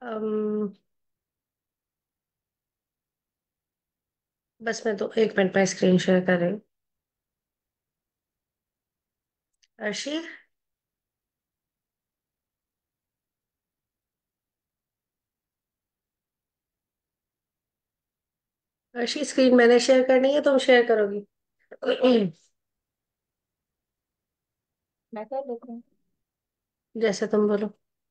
अम, बस मैं तो 1 मिनट में स्क्रीन शेयर कर रही हूँ। अर्शी। अर्शी, स्क्रीन मैंने शेयर करनी है, तुम शेयर करोगी? मैं कर लेती हूँ। जैसे तुम बोलो।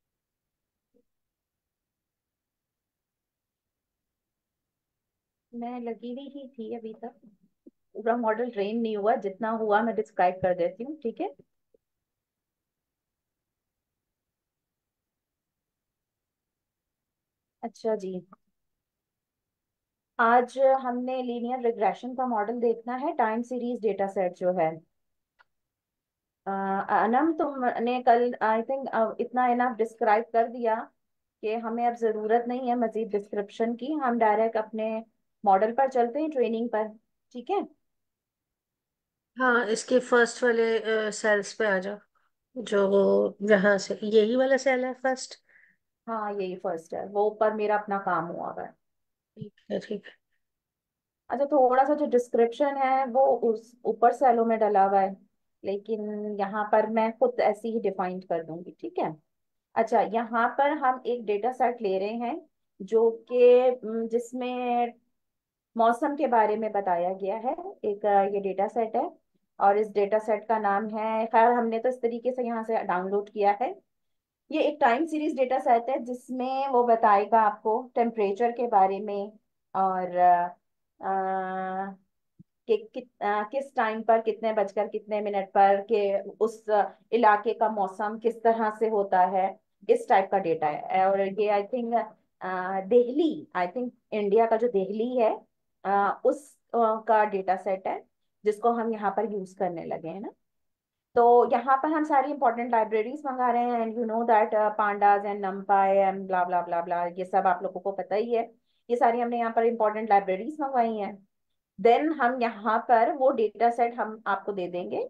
मैं लगी हुई ही थी अभी तक। पूरा मॉडल ट्रेन नहीं हुआ, जितना हुआ मैं डिस्क्राइब कर देती हूँ, ठीक है। अच्छा जी। आज हमने लीनियर रिग्रेशन का मॉडल देखना है, टाइम सीरीज डेटा सेट जो है। अनम, तुमने कल आई थिंक इतना इनफ डिस्क्राइब कर दिया कि हमें अब जरूरत नहीं है मजीद डिस्क्रिप्शन की। हम डायरेक्ट अपने मॉडल पर चलते हैं, ट्रेनिंग पर। ठीक है। हाँ, इसके फर्स्ट वाले सेल्स पे आ जाओ। जो जहाँ से यही वाला सेल है, फर्स्ट। हाँ, यही फर्स्ट है, वो ऊपर मेरा अपना काम हुआ हुआ है। ठीक है, ठीक है। अच्छा, थोड़ा सा जो डिस्क्रिप्शन है वो उस ऊपर सेलों में डला हुआ है, लेकिन यहाँ पर मैं खुद ऐसे ही डिफाइन कर दूंगी, ठीक है। अच्छा, यहाँ पर हम एक डेटा सेट ले रहे हैं जो कि जिसमें मौसम के बारे में बताया गया है। एक ये डेटा सेट है, और इस डेटा सेट का नाम है, खैर हमने तो इस तरीके से यहाँ से डाउनलोड किया है। ये एक टाइम सीरीज डेटा सेट है जिसमें वो बताएगा आपको टेम्परेचर के बारे में, और किस टाइम पर, कितने बजकर कितने मिनट पर के उस इलाके का मौसम किस तरह से होता है। इस टाइप का डेटा है, और ये I think Delhi, I think India का जो दिल्ली है, उस का डेटा सेट है जिसको हम यहाँ पर यूज करने लगे हैं ना। तो यहाँ पर हम सारी इंपॉर्टेंट लाइब्रेरीज मंगा रहे हैं, and you know that pandas and NumPy and blah blah blah blah, ये सब आप लोगों को पता ही है। ये सारी हमने यहाँ पर इंपॉर्टेंट लाइब्रेरीज मंगवाई हैं। देन हम यहाँ पर वो डेटा सेट हम आपको दे देंगे।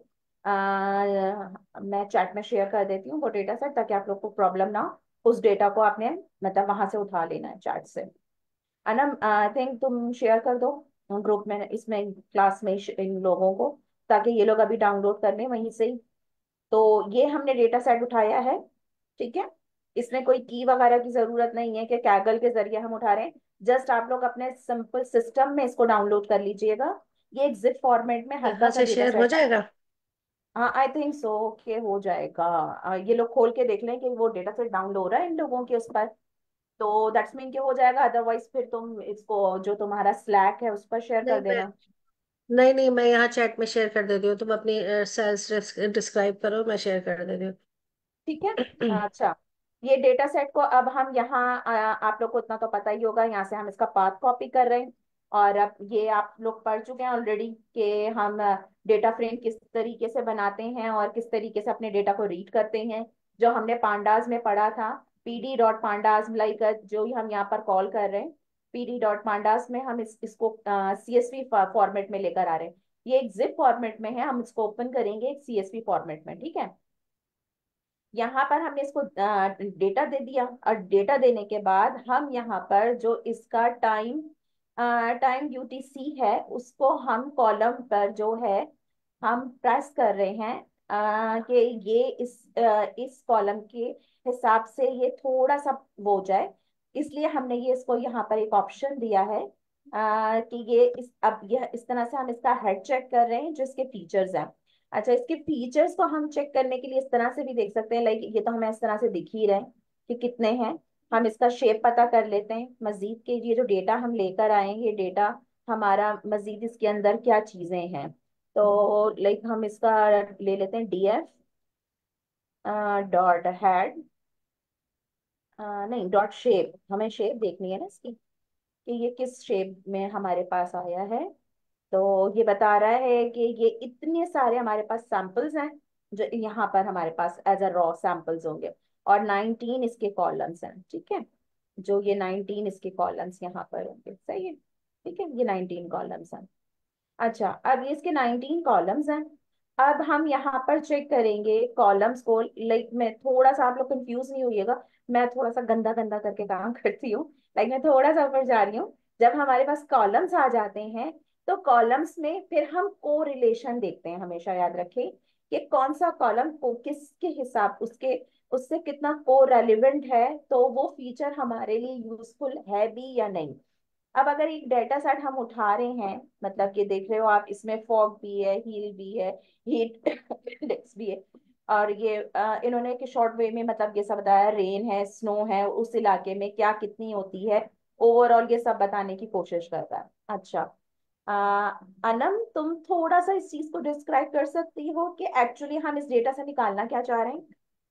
मैं चैट में शेयर कर देती हूँ वो डेटा सेट, ताकि आप लोग को प्रॉब्लम ना हो। उस डेटा को आपने मतलब वहां से उठा लेना है चैट से। अनम, आई थिंक तुम शेयर कर दो ग्रुप में, इसमें क्लास में इन लोगों को, ताकि ये लोग अभी डाउनलोड कर लें वहीं से ही। तो ये हमने डेटा सेट उठाया है, ठीक है। इसमें कोई की वगैरह की जरूरत नहीं है कि कैगल के जरिए हम उठा रहे हैं। जस्ट आप लोग अपने सिंपल सिस्टम में इसको डाउनलोड कर लीजिएगा। ये एक जिप फॉर्मेट में हल्का यहाँ सा से डेटा शेयर हो सेट है। जाएगा? हाँ, आई थिंक सो कि हो जाएगा। ये लोग खोल के देख लें कि वो डेटा सेट डाउनलोड हो रहा है इन लोगों के उस पर। तो दैट्स मीन कि हो जाएगा, अदरवाइज फिर तुम इसको जो तुम्हारा स्लैक है उस पर शेयर कर नहीं, मैं देना। नहीं नहीं, मैं यहाँ चैट में शेयर कर देती हूँ। तुम अपनी सेल्स डिस्क्राइब करो, मैं शेयर कर देती ठीक है। हूँ। अच्छा, ये डेटा सेट को अब हम यहाँ आप लोग को इतना तो पता ही होगा, यहाँ से हम इसका पाथ कॉपी कर रहे हैं। और अब ये आप लोग पढ़ चुके हैं ऑलरेडी कि हम डेटा फ्रेम किस तरीके से बनाते हैं और किस तरीके से अपने डेटा को रीड करते हैं। जो हमने पांडास में पढ़ा था, पीडी डॉट पांडास लाइक, जो हम यहाँ पर कॉल कर रहे हैं, पीडी डॉट पांडास में हम इसको सीएसवी फॉर्मेट में लेकर आ रहे हैं। ये एक जिप फॉर्मेट में है, हम इसको ओपन करेंगे एक सीएसवी फॉर्मेट में, ठीक है। यहाँ पर हमने इसको डेटा दे दिया, और डेटा देने के बाद हम यहाँ पर जो इसका टाइम यूटीसी है उसको हम कॉलम पर जो है हम प्रेस कर रहे हैं, कि ये इस कॉलम के हिसाब से ये थोड़ा सा वो हो जाए। इसलिए हमने ये इसको यहाँ पर एक ऑप्शन दिया है, कि ये अब यह इस तरह से हम इसका हेड चेक कर रहे हैं जो इसके फीचर्स हैं। अच्छा, इसके फीचर्स को हम चेक करने के लिए इस तरह से भी देख सकते हैं, लाइक ये तो हमें इस तरह से दिख ही रहे हैं कि कितने हैं। हम इसका शेप पता कर लेते हैं मजीद के, ये जो डेटा हम लेकर आए हैं ये डेटा हमारा मजीद इसके अंदर क्या चीजें हैं। तो लाइक हम इसका ले लेते हैं डीएफ डॉट हेड, नहीं डॉट शेप, हमें शेप देखनी है ना इसकी, कि ये किस शेप में हमारे पास आया है। तो ये बता रहा है कि ये इतने सारे हमारे पास सैंपल्स हैं जो यहाँ पर हमारे पास एज अ रॉ सैंपल्स होंगे, और 19 इसके कॉलम्स हैं, ठीक है। जो ये 19 इसके कॉलम्स यहाँ पर होंगे, सही है, ठीक है, ये 19 कॉलम्स हैं। अच्छा, अब ये इसके 19 कॉलम्स हैं। अब हम यहाँ पर चेक करेंगे कॉलम्स को। लाइक मैं थोड़ा सा, आप लोग कंफ्यूज नहीं होइएगा, मैं थोड़ा सा गंदा गंदा करके काम करती हूँ। लाइक मैं थोड़ा सा ऊपर जा रही हूँ। जब हमारे पास कॉलम्स आ जाते हैं, तो कॉलम्स में फिर हम को रिलेशन देखते हैं। हमेशा याद रखें कि कौन सा कॉलम को किसके हिसाब, उसके उससे कितना को रेलिवेंट है, तो वो फीचर हमारे लिए यूजफुल है भी या नहीं। अब अगर एक डेटा सेट हम उठा रहे हैं, मतलब कि देख रहे हो आप, इसमें फॉग भी है, हील भी है, हीट इंडेक्स भी है, और ये इन्होंने कि शॉर्ट वे में मतलब ये सब बताया, रेन है, स्नो है, उस इलाके में क्या कितनी होती है, ओवरऑल ये सब बताने की कोशिश कर रहा है। अच्छा, अनम तुम थोड़ा सा इस चीज को डिस्क्राइब कर सकती हो कि एक्चुअली हम इस डेटा से निकालना क्या चाह रहे हैं।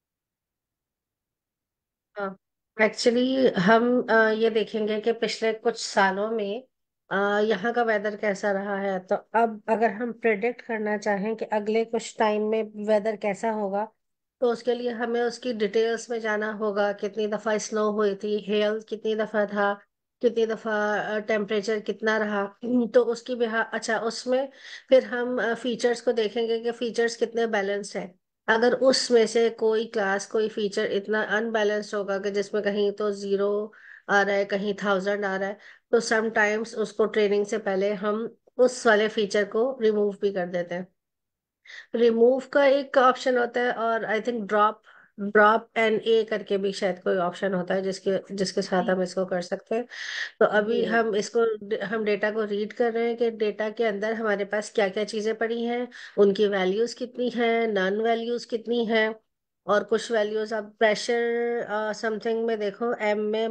हाँ, एक्चुअली हम ये देखेंगे कि पिछले कुछ सालों में यहाँ का वेदर कैसा रहा है। तो अब अगर हम प्रिडिक्ट करना चाहें कि अगले कुछ टाइम में वेदर कैसा होगा, तो उसके लिए हमें उसकी डिटेल्स में जाना होगा। कितनी दफ़ा स्नो हुई थी, हेल कितनी दफ़ा था, कितनी दफ़ा टेम्परेचर कितना रहा। तो उसकी भी, हाँ, अच्छा, उसमें फिर हम फीचर्स को देखेंगे कि फीचर्स कितने बैलेंस्ड है। अगर उसमें से कोई क्लास, कोई फीचर इतना अनबैलेंस्ड होगा कि जिसमें कहीं तो जीरो आ रहा है, कहीं थाउजेंड आ रहा है, तो समटाइम्स उसको ट्रेनिंग से पहले हम उस वाले फीचर को रिमूव भी कर देते हैं। रिमूव का एक ऑप्शन होता है, और I think drop drop and a करके भी शायद कोई ऑप्शन होता है जिसके जिसके साथ जी हम इसको कर सकते हैं। तो अभी जी। हम डेटा को रीड कर रहे हैं कि डेटा के अंदर हमारे पास क्या क्या चीजें पड़ी हैं, उनकी वैल्यूज कितनी हैं, नॉन वैल्यूज कितनी हैं। और कुछ वैल्यूज, आप प्रेशर समथिंग में देखो, एम में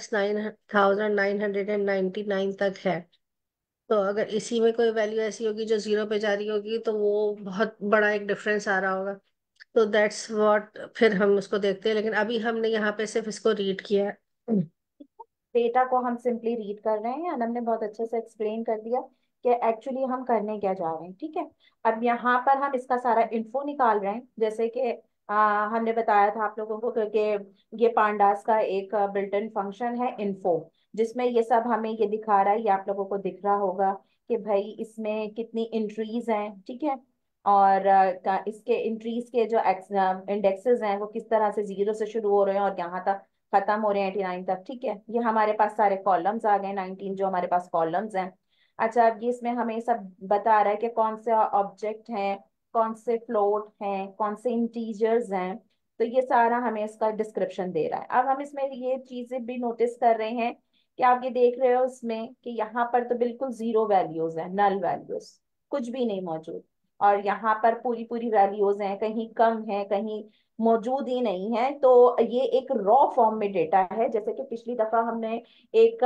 -9999 तक है। तो अगर इसी में कोई वैल्यू ऐसी होगी जो जीरो पे जा रही होगी, तो वो बहुत बड़ा एक डिफरेंस आ रहा होगा। तो दैट्स व्हाट, फिर हम उसको देखते हैं, लेकिन अभी हमने यहाँ पे सिर्फ इसको रीड किया है। डेटा को हम सिंपली रीड कर रहे हैं। अनम ने बहुत अच्छे से एक्सप्लेन कर दिया कि एक्चुअली हम करने क्या जा रहे हैं। ठीक है, अब यहाँ पर हम इसका सारा इन्फो निकाल रहे हैं। जैसे कि हमने बताया था आप लोगों को कि ये पांडास का एक बिल्ट इन फंक्शन है इन्फो, जिसमें ये सब हमें ये दिखा रहा है। ये आप लोगों को दिख रहा होगा कि भाई इसमें कितनी एंट्रीज हैं। ठीक है, और इसके एंट्रीज के जो इंडेक्सेस हैं वो किस तरह से जीरो से शुरू हो रहे हैं और यहाँ तक खत्म हो रहे हैं 89 तक। ठीक है, ये हमारे पास सारे कॉलम्स आ गए, 19 जो हमारे पास कॉलम्स हैं। अच्छा, अब ये इसमें हमें सब बता रहा है कि कौन से ऑब्जेक्ट हैं, कौन से फ्लोट हैं, कौन से इंटीजर्स हैं। तो ये सारा हमें इसका डिस्क्रिप्शन दे रहा है। अब हम इसमें ये चीजें भी नोटिस कर रहे हैं कि आप ये देख रहे हो इसमें कि यहाँ पर तो बिल्कुल जीरो वैल्यूज है, नल वैल्यूज, कुछ भी नहीं मौजूद। और यहाँ पर पूरी पूरी वैल्यूज हैं, कहीं कम है, कहीं मौजूद ही नहीं है। तो ये एक रॉ फॉर्म में डेटा है। जैसे कि पिछली दफा हमने एक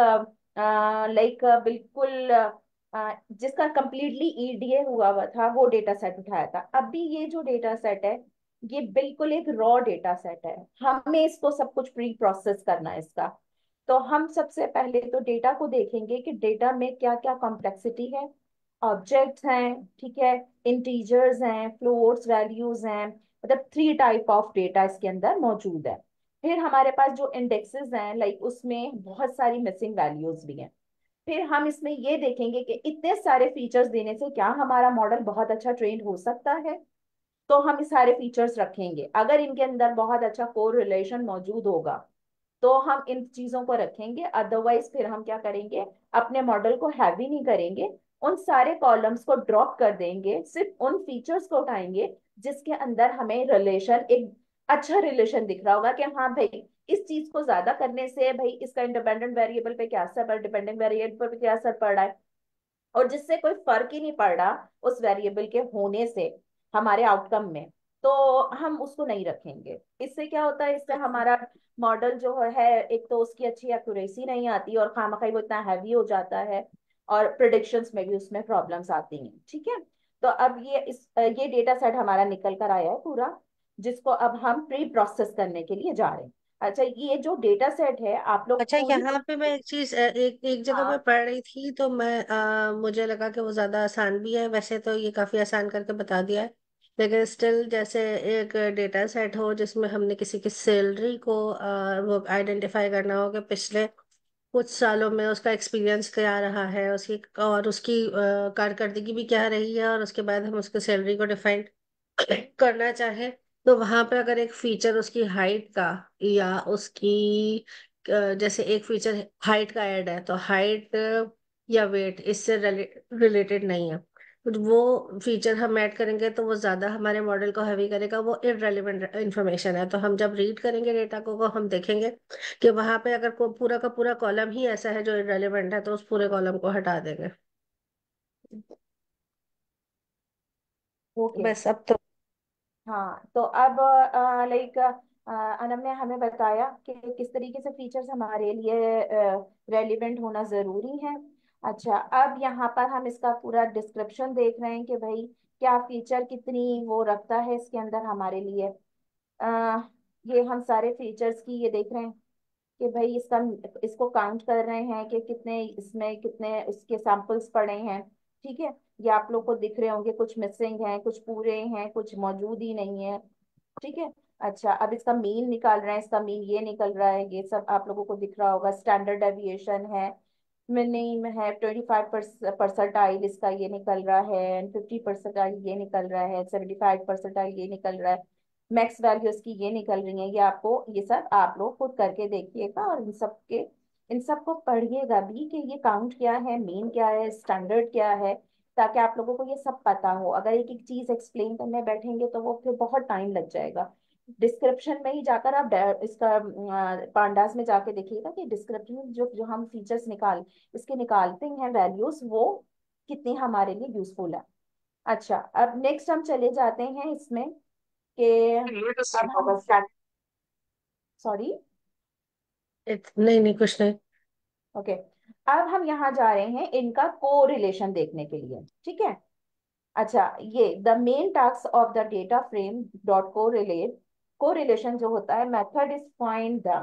लाइक बिल्कुल जिसका कंप्लीटली ईडीए हुआ था वो डेटा सेट उठाया था। अभी ये जो डेटा सेट है, ये बिल्कुल एक रॉ डेटा सेट है। हमें इसको सब कुछ प्री प्रोसेस करना है इसका। तो हम सबसे पहले तो डेटा को देखेंगे कि डेटा में क्या क्या कॉम्प्लेक्सिटी है। ऑब्जेक्ट्स हैं, ठीक है, इंटीजर्स हैं, फ्लोट्स, वैल्यूज हैं, मतलब 3 टाइप ऑफ डेटा इसके अंदर मौजूद है। फिर हमारे पास जो इंडेक्सेस हैं, लाइक उसमें बहुत सारी मिसिंग वैल्यूज भी हैं। फिर हम इसमें ये देखेंगे कि इतने सारे फीचर्स देने से क्या हमारा मॉडल बहुत अच्छा ट्रेंड हो सकता है। तो हम इस सारे फीचर्स रखेंगे। अगर इनके अंदर बहुत अच्छा कोर रिलेशन मौजूद होगा, तो हम इन चीजों को रखेंगे। अदरवाइज फिर हम क्या करेंगे, अपने मॉडल को हैवी नहीं करेंगे, उन सारे कॉलम्स को ड्रॉप कर देंगे, सिर्फ उन फीचर्स को उठाएंगे जिसके अंदर हमें रिलेशन, एक अच्छा रिलेशन दिख रहा होगा कि हाँ भाई, इस चीज को ज्यादा करने से भाई इसका इंडिपेंडेंट वेरिएबल पे क्या असर पड़, डिपेंडेंट वेरिएबल पे क्या असर पड़ रहा है, और जिससे कोई फर्क ही नहीं पड़ रहा उस वेरिएबल के होने से हमारे आउटकम में, तो हम उसको नहीं रखेंगे। इससे क्या होता है, इससे हमारा मॉडल जो है, एक तो उसकी अच्छी एक्यूरेसी नहीं आती और खामखाई वो इतना हैवी हो जाता है, और प्रिडिक्शंस में भी उसमें प्रॉब्लम्स आती हैं। ठीक है, तो अब ये डेटा सेट हमारा निकल कर आया है पूरा, जिसको अब हम प्री प्रोसेस करने के लिए जा रहे हैं। अच्छा, ये जो डेटा सेट है आप लोग अच्छा, पूरी, यहाँ पे मैं एक चीज, एक एक जगह हाँ पे पढ़ रही थी, तो मुझे लगा कि वो ज्यादा आसान भी है। वैसे तो ये काफी आसान करके बता दिया है, लेकिन स्टिल, जैसे एक डेटा सेट हो जिसमें हमने किसी की सैलरी को वो आइडेंटिफाई करना हो कि पिछले कुछ सालों में उसका एक्सपीरियंस क्या रहा है, उसकी और उसकी कारकर्दगी भी क्या रही है, और उसके बाद हम उसके सैलरी को डिफाइन करना चाहें, तो वहां पे अगर एक फीचर उसकी हाइट का, या उसकी जैसे एक फीचर हाइट का ऐड है, तो हाइट या वेट इससे रिलेटेड नहीं है, तो वो फीचर हम ऐड करेंगे तो वो ज्यादा हमारे मॉडल को हैवी करेगा, वो इररेलेवेंट इंफॉर्मेशन है। तो हम जब रीड करेंगे डेटा को हम देखेंगे कि वहां पे अगर पूरा का पूरा कॉलम ही ऐसा है जो इररेलेवेंट है, तो उस पूरे कॉलम को हटा देंगे। ओके। बस अब तो। हाँ, तो अब लाइक अनम ने हमें बताया कि किस तरीके से फीचर्स हमारे लिए रेलिवेंट होना जरूरी है। अच्छा, अब यहाँ पर हम इसका पूरा डिस्क्रिप्शन देख रहे हैं कि भाई क्या फीचर कितनी वो रखता है इसके अंदर हमारे लिए। अ, ये हम सारे फीचर्स की ये देख रहे हैं कि भाई इसका इसको काउंट कर रहे हैं कि कितने इसमें कितने उसके सैंपल्स पड़े हैं। ठीक है, ये आप लोग को दिख रहे होंगे, कुछ मिसिंग हैं, कुछ पूरे हैं, कुछ मौजूद ही नहीं है। ठीक है। अच्छा, अब इसका मीन निकाल रहे हैं, इसका मीन ये निकल रहा है, ये सब आप लोगों को दिख रहा होगा। स्टैंडर्ड डेविएशन है, मिनिमम है 25 परसेंटाइल इसका ये निकल रहा है, 50 परसेंटाइल ये निकल रहा है, 75 परसेंटाइल ये निकल रहा है, मैक्स वैल्यूज की ये निकल रही है। ये आपको ये सब आप लोग खुद करके देखिएगा, और इन सबको पढ़िएगा भी कि ये काउंट क्या है, मीन क्या है, स्टैंडर्ड क्या है, ताकि आप लोगों को ये सब पता हो। अगर एक एक चीज एक्सप्लेन करने बैठेंगे तो वो फिर बहुत टाइम लग जाएगा। डिस्क्रिप्शन में ही जाकर आप इसका पांडास में जाके देखिएगा कि डिस्क्रिप्शन में जो जो हम फीचर्स इसके निकालते हैं वैल्यूज, वो कितनी हमारे लिए यूजफुल है। अच्छा, अब नेक्स्ट हम चले जाते हैं इसमें कि अब हम सॉरी, नहीं नहीं, कुछ नहीं। ओके, अब हम यहाँ जा रहे हैं इनका कोरिलेशन देखने के लिए। ठीक है। अच्छा, ये the main task of the data frame dot correlate, correlation जो होता है method is find the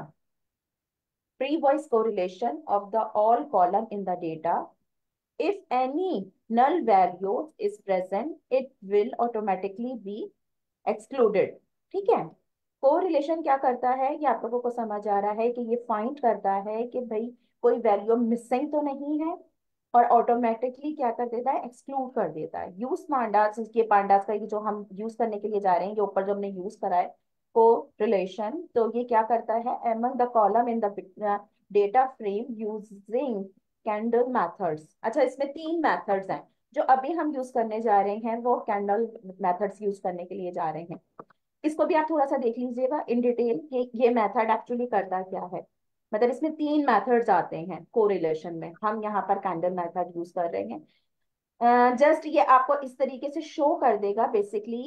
pre-wise correlation of the all column in the data. If any null value is present, it will automatically be excluded. ठीक है। Correlation क्या करता है, ये आप लोगों को समझ आ रहा है कि ये फाइंड करता है कि भाई कोई वैल्यू मिसिंग तो नहीं है, और ऑटोमेटिकली क्या कर देता है, एक्सक्लूड कर देता है। यूज पांडास, ये पांडास का ये जो हम यूज करने के लिए जा रहे हैं, ये ऊपर जो हमने यूज करा है को रिलेशन, तो ये क्या करता है, among the column in the data frame using Kendall methods. अच्छा, इसमें तीन मेथड्स हैं जो अभी हम यूज करने जा रहे हैं, वो कैंडल मेथड्स यूज करने के लिए जा रहे हैं। इसको भी आप थोड़ा सा देख लीजिएगा इन डिटेल कि ये मेथड एक्चुअली करता क्या है। मतलब इसमें तीन मेथड्स आते हैं कोरिलेशन में, हम यहाँ पर कैंडल मेथड यूज कर रहे हैं। जस्ट ये आपको इस तरीके से शो कर देगा बेसिकली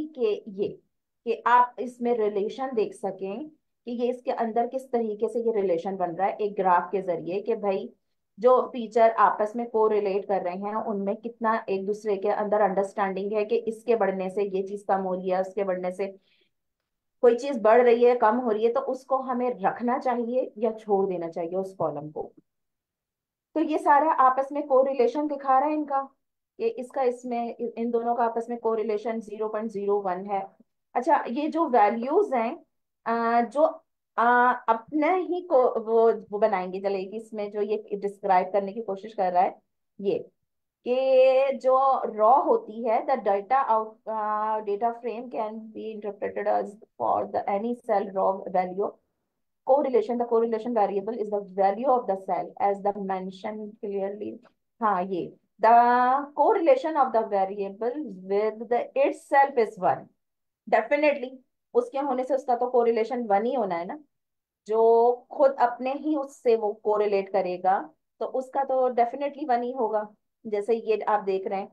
कि आप इसमें रिलेशन देख सकें कि ये इसके अंदर किस तरीके से ये रिलेशन बन रहा है एक ग्राफ के जरिए, कि भाई जो फीचर आपस में कोरिलेट कर रहे हैं उनमें कितना एक दूसरे के अंदर अंडरस्टैंडिंग है, कि इसके बढ़ने से ये चीज कम हो रही है, उसके बढ़ने से कोई चीज बढ़ रही है, कम हो रही है, तो उसको हमें रखना चाहिए या छोड़ देना चाहिए उस कॉलम को। तो ये सारा आपस में कोरिलेशन दिखा रहा है इनका, ये इसका इसमें इन दोनों का आपस में कोरिलेशन 0.01 है। अच्छा, ये जो वैल्यूज हैं जो अपने ही को वो बनाएंगे, चले कि इसमें जो ये डिस्क्राइब करने की कोशिश कर रहा है ये, कि जो रॉ होती है the data out data frame can be interpreted as for the any cell raw value correlation, the correlation variable is the value of the cell as the mentioned clearly। हाँ, ये the correlation of the variable with the itself is one। Definitely उसके होने से उसका तो correlation one ही होना है ना, जो खुद अपने ही उससे वो कोरिलेट करेगा, तो उसका तो डेफिनेटली वन ही होगा। जैसे ये आप देख रहे हैं,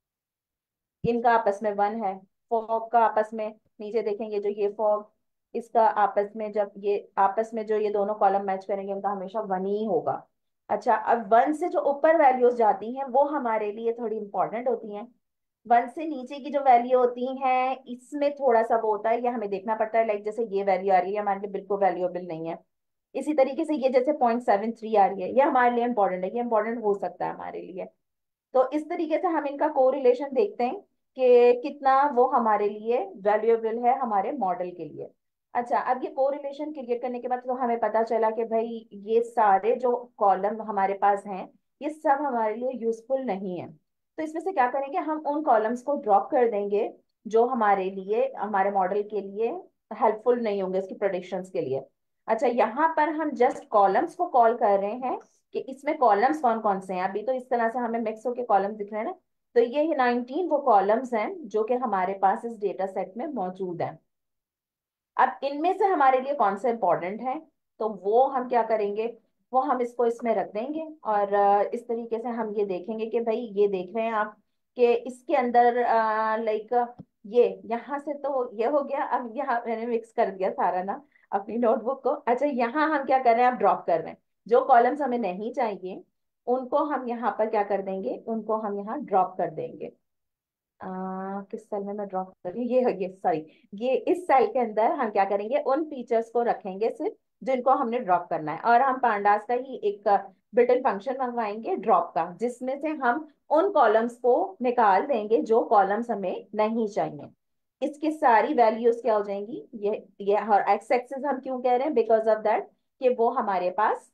इनका आपस में वन है। फॉग का आपस में, नीचे देखेंगे जो ये फॉग, इसका आपस में जब ये आपस में जो ये दोनों कॉलम मैच करेंगे, उनका हमेशा वन ही होगा। अच्छा, अब वन से जो ऊपर वैल्यूज जाती हैं वो हमारे लिए थोड़ी इंपॉर्टेंट होती हैं। वन से नीचे की जो वैल्यू होती हैं इसमें थोड़ा सा वो होता है, ये हमें देखना पड़ता है। लाइक जैसे ये वैल्यू आ रही है हमारे लिए बिल्कुल वैल्यूएबल नहीं है, इसी तरीके से ये जैसे 0.73 आ रही है, ये हमारे लिए इंपॉर्टेंट है, ये इंपॉर्टेंट हो सकता है हमारे लिए। तो इस तरीके से हम इनका कोरिलेशन देखते हैं कि कितना वो हमारे लिए वैल्यूएबल है हमारे मॉडल के लिए। अच्छा, अब ये कोरिलेशन क्रिएट करने के बाद तो हमें पता चला कि भाई ये सारे जो कॉलम हमारे पास हैं ये सब हमारे लिए यूजफुल नहीं है। तो इसमें से क्या करेंगे, हम उन कॉलम्स को ड्रॉप कर देंगे जो हमारे लिए, हमारे मॉडल के लिए हेल्पफुल नहीं होंगे इसकी प्रोडिक्शंस के लिए। अच्छा, यहाँ पर हम जस्ट कॉलम्स को कॉल कर रहे हैं कि इसमें कॉलम्स कौन कौन से हैं। अभी तो इस तरह से हमें मिक्स होके कॉलम्स दिख रहे हैं ना। तो ये 19 वो कॉलम्स हैं जो कि हमारे पास इस डेटा सेट में मौजूद हैं। अब इनमें से हमारे लिए कौन सा इंपॉर्टेंट है, तो वो हम क्या करेंगे, वो हम इसको इसमें रख देंगे। और इस तरीके से हम ये देखेंगे कि भाई ये देख रहे हैं आप कि इसके अंदर लाइक ये यहाँ से तो ये हो गया। अब यहाँ मैंने मिक्स कर दिया सारा ना अपनी नोटबुक को। अच्छा, यहाँ हम क्या कर रहे हैं, आप ड्रॉप कर रहे हैं जो कॉलम्स हमें नहीं चाहिए, उनको हम यहाँ पर क्या कर देंगे, उनको हम यहाँ ड्रॉप कर देंगे। किस सेल में मैं ड्रॉप कर रही हूँ, ये सॉरी, ये इस सेल के अंदर हम क्या करेंगे, उन फीचर्स को रखेंगे सिर्फ जिनको हमने ड्रॉप करना है। और हम पांडास का ही एक बिल्ट इन फंक्शन मंगवाएंगे ड्रॉप का, जिसमें से हम उन कॉलम्स को निकाल देंगे जो कॉलम्स हमें नहीं चाहिए। इसकी सारी वैल्यूज क्या हो जाएंगी, ये और एक्स एक्सिस हम क्यों कह रहे हैं, बिकॉज ऑफ दैट कि वो हमारे पास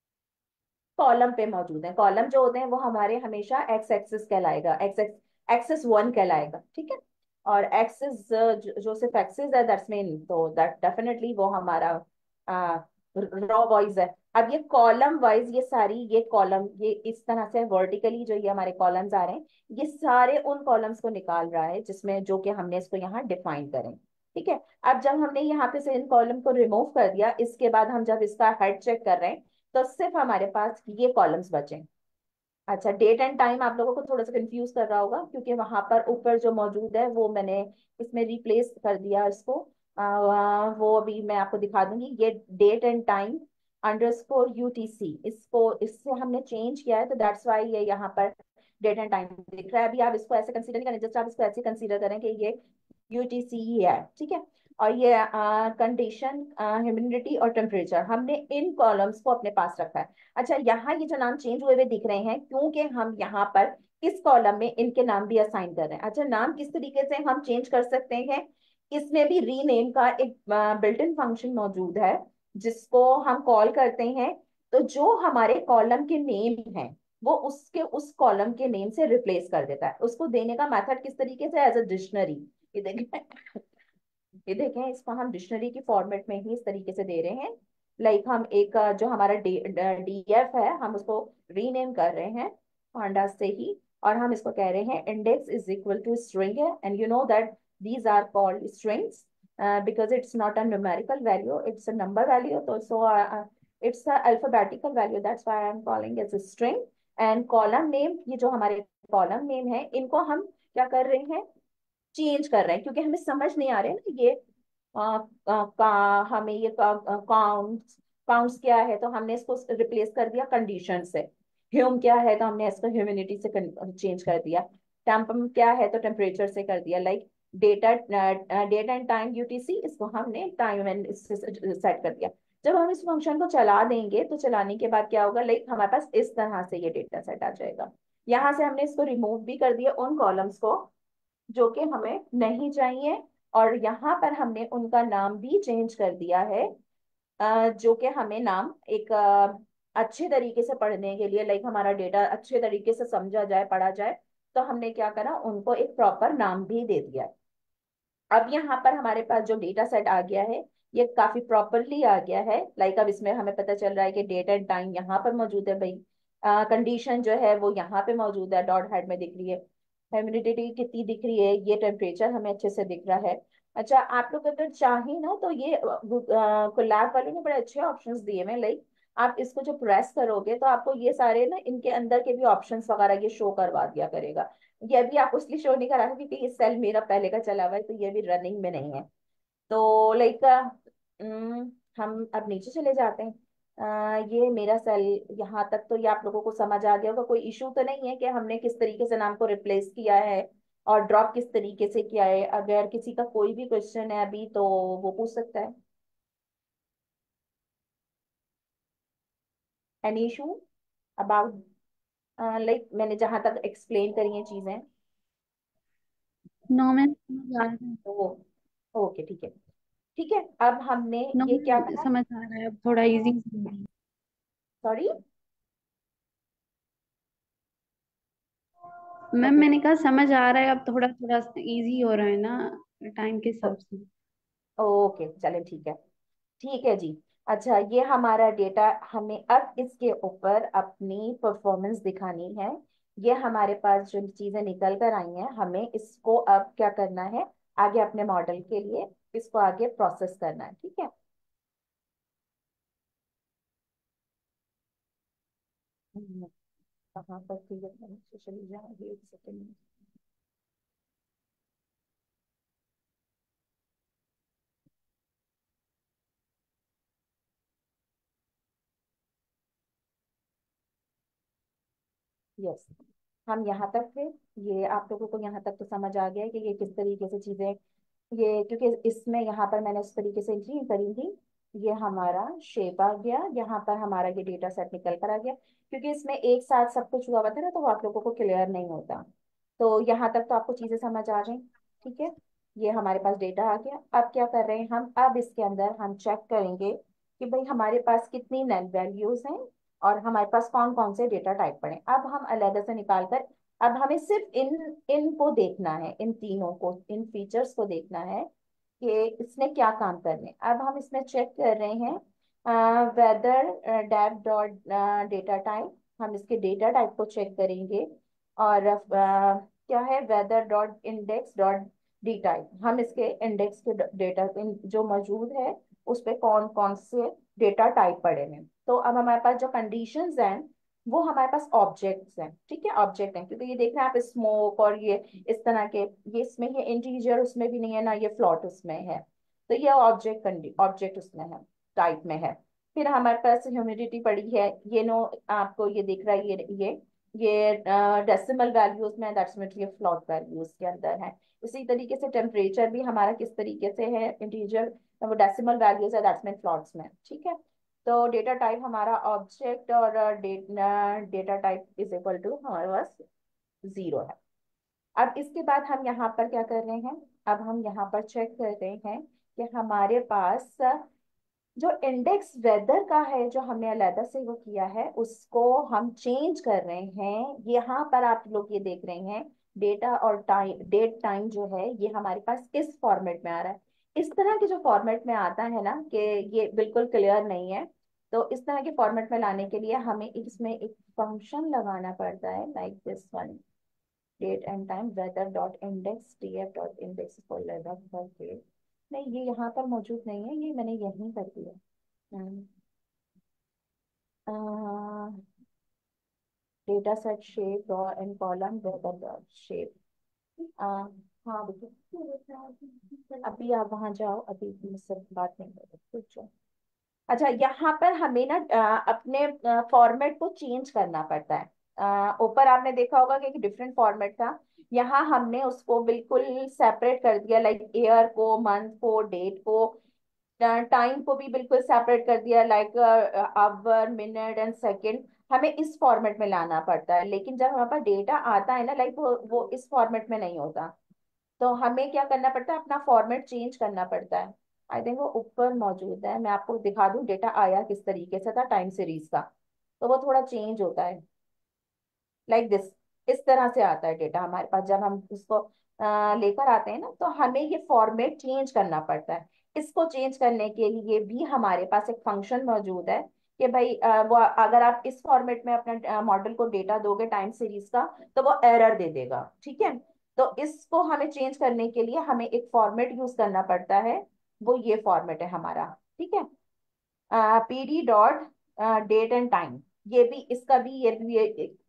कॉलम पे मौजूद है। कॉलम जो होते हैं वो हमारे हमेशा एक्स एक्सिस कहलाएगा, एक्स एक्सिस वन कहलाएगा, ठीक है। और एक्सिस जो सिर्फ एक्सिस है, दैट्स मीन, तो दैट डेफिनेटली वो हमारा रॉ वाइज है। अब ये कॉलम वाइज, ये सारी ये कॉलम ये इस तरह से वर्टिकली जो ये हमारे कॉलम्स आ रहे हैं, ये सारे उन कॉलम्स को निकाल रहा है जिसमें जो कि हमने इसको यहाँ डिफाइन करें। ठीक है। अब जब हमने यहाँ पे से इन कॉलम को रिमूव कर दिया, इसके बाद हम जब इसका हेड चेक कर रहे हैं तो सिर्फ हमारे पास ये कॉलम्स बचे। अच्छा, डेट एंड टाइम आप लोगों को थोड़ा सा कंफ्यूज कर रहा होगा क्योंकि वहां पर ऊपर जो मौजूद है वो मैंने इसमें रिप्लेस कर दिया इसको। वो अभी मैं आपको दिखा दूंगी। ये date and time underscore UTC, इसको इससे हमने चेंज किया है, तो दैट्स वाई ये यहाँ पर डेट एंड टाइम दिख रहा है। अभी आप इसको ऐसे कंसीडर नहीं करें, जस्ट आप इसको ऐसे कंसीडर करें कि ये यूटीसी ही है, ठीक है। और ये कंडीशन, ह्यूमिडिटी और टेम्परेचर, हमने इन कॉलम्स को अपने पास रखा है। अच्छा, यहाँ ये जो नाम चेंज हुए हुए दिख रहे हैं क्योंकि हम यहाँ पर इस कॉलम में इनके नाम भी असाइन कर रहे हैं। अच्छा, नाम किस तरीके से हम चेंज कर सकते हैं, इसमें भी रीनेम का एक बिल्ट इन फंक्शन मौजूद है जिसको हम कॉल करते हैं। तो जो हमारे कॉलम के नेम है वो उसके उस कॉलम के नेम से रिप्लेस कर देता है। उसको देने का मेथड किस तरीके से, एज अ डिक्शनरी। ये देखें, ये देखें, इसको हम डिक्शनरी की फॉर्मेट में ही इस तरीके से दे रहे हैं। लाइक हम एक जो हमारा डीएफ है हम उसको रीनेम कर रहे हैं पांडास से ही। और हम इसको कह रहे हैं index is equal to string है, and you know that these are called strings because it's not a numerical value, it's a number value. तो so it's a alphabetical value, that's why I am calling it's a string। And column name, ये जो हमारे column name है इनको हम क्या कर रहे हैं, चेंज कर रहे हैं क्योंकि हमें समझ नहीं आ रहे हैं ना ये हमें ये काउंट्स, काउंट्स क्या है तो हमने इसको रिप्लेस कर दिया कंडीशन से। ह्यूम क्या है तो हमने इसको ह्यूमिडिटी से चेंज कर दिया। टेम्पम क्या है तो टेम्परेचर से कर दिया। Like data, date and time UTC, इसको हमने टाइम एंड सेट कर दिया। जब हम इस फंक्शन को चला देंगे तो चलाने के बाद क्या होगा, लाइक हमारे पास इस तरह से ये डेटा सेट आ जाएगा। यहाँ से हमने इसको रिमूव भी कर दिया उन कॉलम्स को जो कि हमें नहीं चाहिए। और यहाँ पर हमने उनका नाम भी चेंज कर दिया है जो कि हमें नाम एक अच्छे तरीके से पढ़ने के लिए, लाइक हमारा डेटा अच्छे तरीके से समझा जाए, पढ़ा जाए, तो हमने क्या करा, उनको एक प्रॉपर नाम भी दे दिया। अब यहाँ पर हमारे पास जो डेटा सेट आ गया है ये काफी प्रॉपरली आ गया है। लाइक अब इसमें हमें पता चल रहा है कि डेट एंड टाइम यहाँ पर मौजूद है भाई, कंडीशन जो है वो यहाँ पे मौजूद है, डॉट हेड में दिख रही है। ह्यूमिडिटी कितनी दिख रही है, ये टेम्परेचर हमें अच्छे से दिख रहा है। अच्छा, आप लोग अगर चाहें ना तो ये लैब वालों ने बड़े अच्छे ऑप्शंस दिए हैं। लाइक आप इसको जो प्रेस करोगे तो आपको ये सारे ना इनके अंदर के भी ऑप्शंस वगैरह ये शो करवा दिया करेगा। ये भी आप उसलिए शो नहीं करा क्योंकि ये सेल मेरा पहले का चला हुआ है तो ये भी रनिंग में नहीं है। तो लाइक हम अब नीचे चले जाते हैं। ये मेरा सेल, यहाँ तक तो ये आप लोगों को समझ आ गया होगा, कोई इशू तो नहीं है कि हमने किस तरीके से नाम को रिप्लेस किया है और ड्रॉप किस तरीके से किया है। अगर किसी का कोई भी क्वेश्चन है अभी तो वो पूछ सकता है। एनी इशू अबाउट, लाइक मैंने जहां तक एक्सप्लेन करी हैं चीजें। नो, मैं समझ आ रहा है। तो ओके, ठीक है। ठीक है, अब हमने नो ये क्या मैम, करा। समझ आ रहा है अब थोड़ा इजी। सॉरी। Ma'am okay. मैंने कहा समझ आ रहा है अब, थोड़ा थोड़ा इजी हो रहा है ना टाइम के हिसाब से। ओके चले ठीक है। ठीक है जी। अच्छा, ये हमारा डेटा, हमें अब इसके ऊपर अपनी परफॉर्मेंस दिखानी है। ये हमारे पास जो चीजें निकल कर आई हैं, हमें इसको अब क्या करना है, आगे अपने मॉडल के लिए इसको आगे प्रोसेस करना है। ठीक है। कहाँ पर थी ये, मैंने चली जाऊंगी एक सेकेंड। यस, हम यहाँ तक थे। ये आप लोगों को यहाँ तक तो समझ आ गया है कि ये किस तरीके से चीजें, ये क्योंकि इसमें यहाँ पर मैंने इस तरीके से एंट्री करी थी। ये हमारा शेप आ गया, यहाँ पर हमारा ये डेटा सेट निकल कर आ गया। क्योंकि इसमें एक साथ सब कुछ हुआ हुआ था ना, तो वो आप लोगों को क्लियर नहीं होता। तो यहाँ तक तो आपको चीजें समझ आ गई। ठीक है। ये हमारे पास डेटा आ गया। अब क्या कर रहे हैं हम, अब इसके अंदर हम चेक करेंगे कि भाई हमारे पास कितनी नल वैल्यूज हैं और हमारे पास कौन कौन से डेटा टाइप पड़े। अब हम अलग से निकाल कर, अब हमें सिर्फ इन इनको देखना है, इन तीनों को, इन फीचर्स को देखना है कि इसने क्या काम करने। अब हम इसमें चेक कर रहे हैं weather dap dot data type, हम इसके डेटा टाइप को चेक करेंगे। और क्या है, weather dot index dot D type, हम इसके इंडेक्स के डेटा जो मौजूद है उस पे कौन कौन से डेटा टाइप पड़े हैं। तो अब हमारे पास जो कंडीशंस हैं वो हमारे पास ऑब्जेक्ट्स हैं। ठीक है, ऑब्जेक्ट हैं, क्योंकि ये देख रहे हैं आप स्मोक और ये इस तरह के, ये इसमें ये इंटीजर उसमें भी नहीं है ना, ये फ्लॉट उसमें है। तो ये ऑब्जेक्ट ऑब्जेक्ट उसमें है, टाइप में है। फिर हमारे पास ह्यूमिडिटी पड़ी है, ये नो, आपको ये दिख रहा है, ये डेसिमल वैल्यूज में, दैट्स मीन ये फ्लॉट वैल्यूज के अंदर है। इसी तरीके से टेम्परेचर भी हमारा किस तरीके से है, इंटीजर, वो डेसिमल वैल्यूज है, दैट्स मीन फ्लॉट्स में। ठीक है। तो डेटा टाइप हमारा ऑब्जेक्ट और data type is equal to हमारे पास जीरो है। अब इसके बाद हम यहाँ पर क्या कर रहे हैं, अब हम यहाँ पर चेक कर रहे हैं कि हमारे पास जो इंडेक्स वेदर का है, जो हमने अलग से वो किया है, उसको हम चेंज कर रहे हैं। यहाँ पर आप लोग ये देख रहे हैं, डेटा और टाइम, डेट टाइम जो है ये हमारे पास इस फॉर्मेट में आ रहा है। इस तरह के जो फॉर्मेट में आता है ना, कि ये बिल्कुल क्लियर नहीं है, तो इस तरह के फॉर्मेट में लाने के लिए हमें इसमें एक फंक्शन लगाना पड़ता है, like this one, date and time weather dot index TF dot index for date. नहीं, ये यहाँ पर मौजूद नहीं है, ये मैंने यहीं कर दिया। Data set shape draw and column weather dot shape. हाँ देखिए, अभी आप वहां जाओ, अभी मुझसे बात नहीं करो, कुछ जाओ। अच्छा, यहाँ पर हमें ना अपने फॉर्मेट को चेंज करना पड़ता है। ऊपर आपने देखा होगा कि एक डिफरेंट फॉर्मेट था, यहाँ हमने उसको बिल्कुल सेपरेट कर दिया, लाइक ईयर को, मंथ को, डेट को, टाइम को भी बिल्कुल सेपरेट कर दिया, like hour, minute and second. हमें इस फॉर्मेट में लाना पड़ता है, लेकिन जब हमारे पास डेटा आता है ना, लाइक वो इस फॉर्मेट में नहीं होता। तो हमें क्या करना पड़ता है, अपना फॉर्मेट चेंज करना पड़ता है। आई थिंक वो ऊपर मौजूद है, मैं आपको दिखा दूं डेटा आया किस तरीके से था टाइम सीरीज का। तो वो थोड़ा चेंज होता है, लाइक दिस, इस तरह से आता है डेटा हमारे पास। जब हम उसको लेकर आते हैं ना, तो हमें ये फॉर्मेट चेंज करना पड़ता है। इसको चेंज करने के लिए भी हमारे पास एक फंक्शन मौजूद है कि भाई वो अगर आप इस फॉर्मेट में अपना मॉडल को डेटा दोगे टाइम सीरीज का, तो वो एरर दे देगा। ठीक है। तो इसको हमें चेंज करने के लिए हमें एक फॉर्मेट यूज करना पड़ता है, वो ये फॉर्मेट है हमारा। ठीक है, PD dot date and time. ये भी, इसका भी ये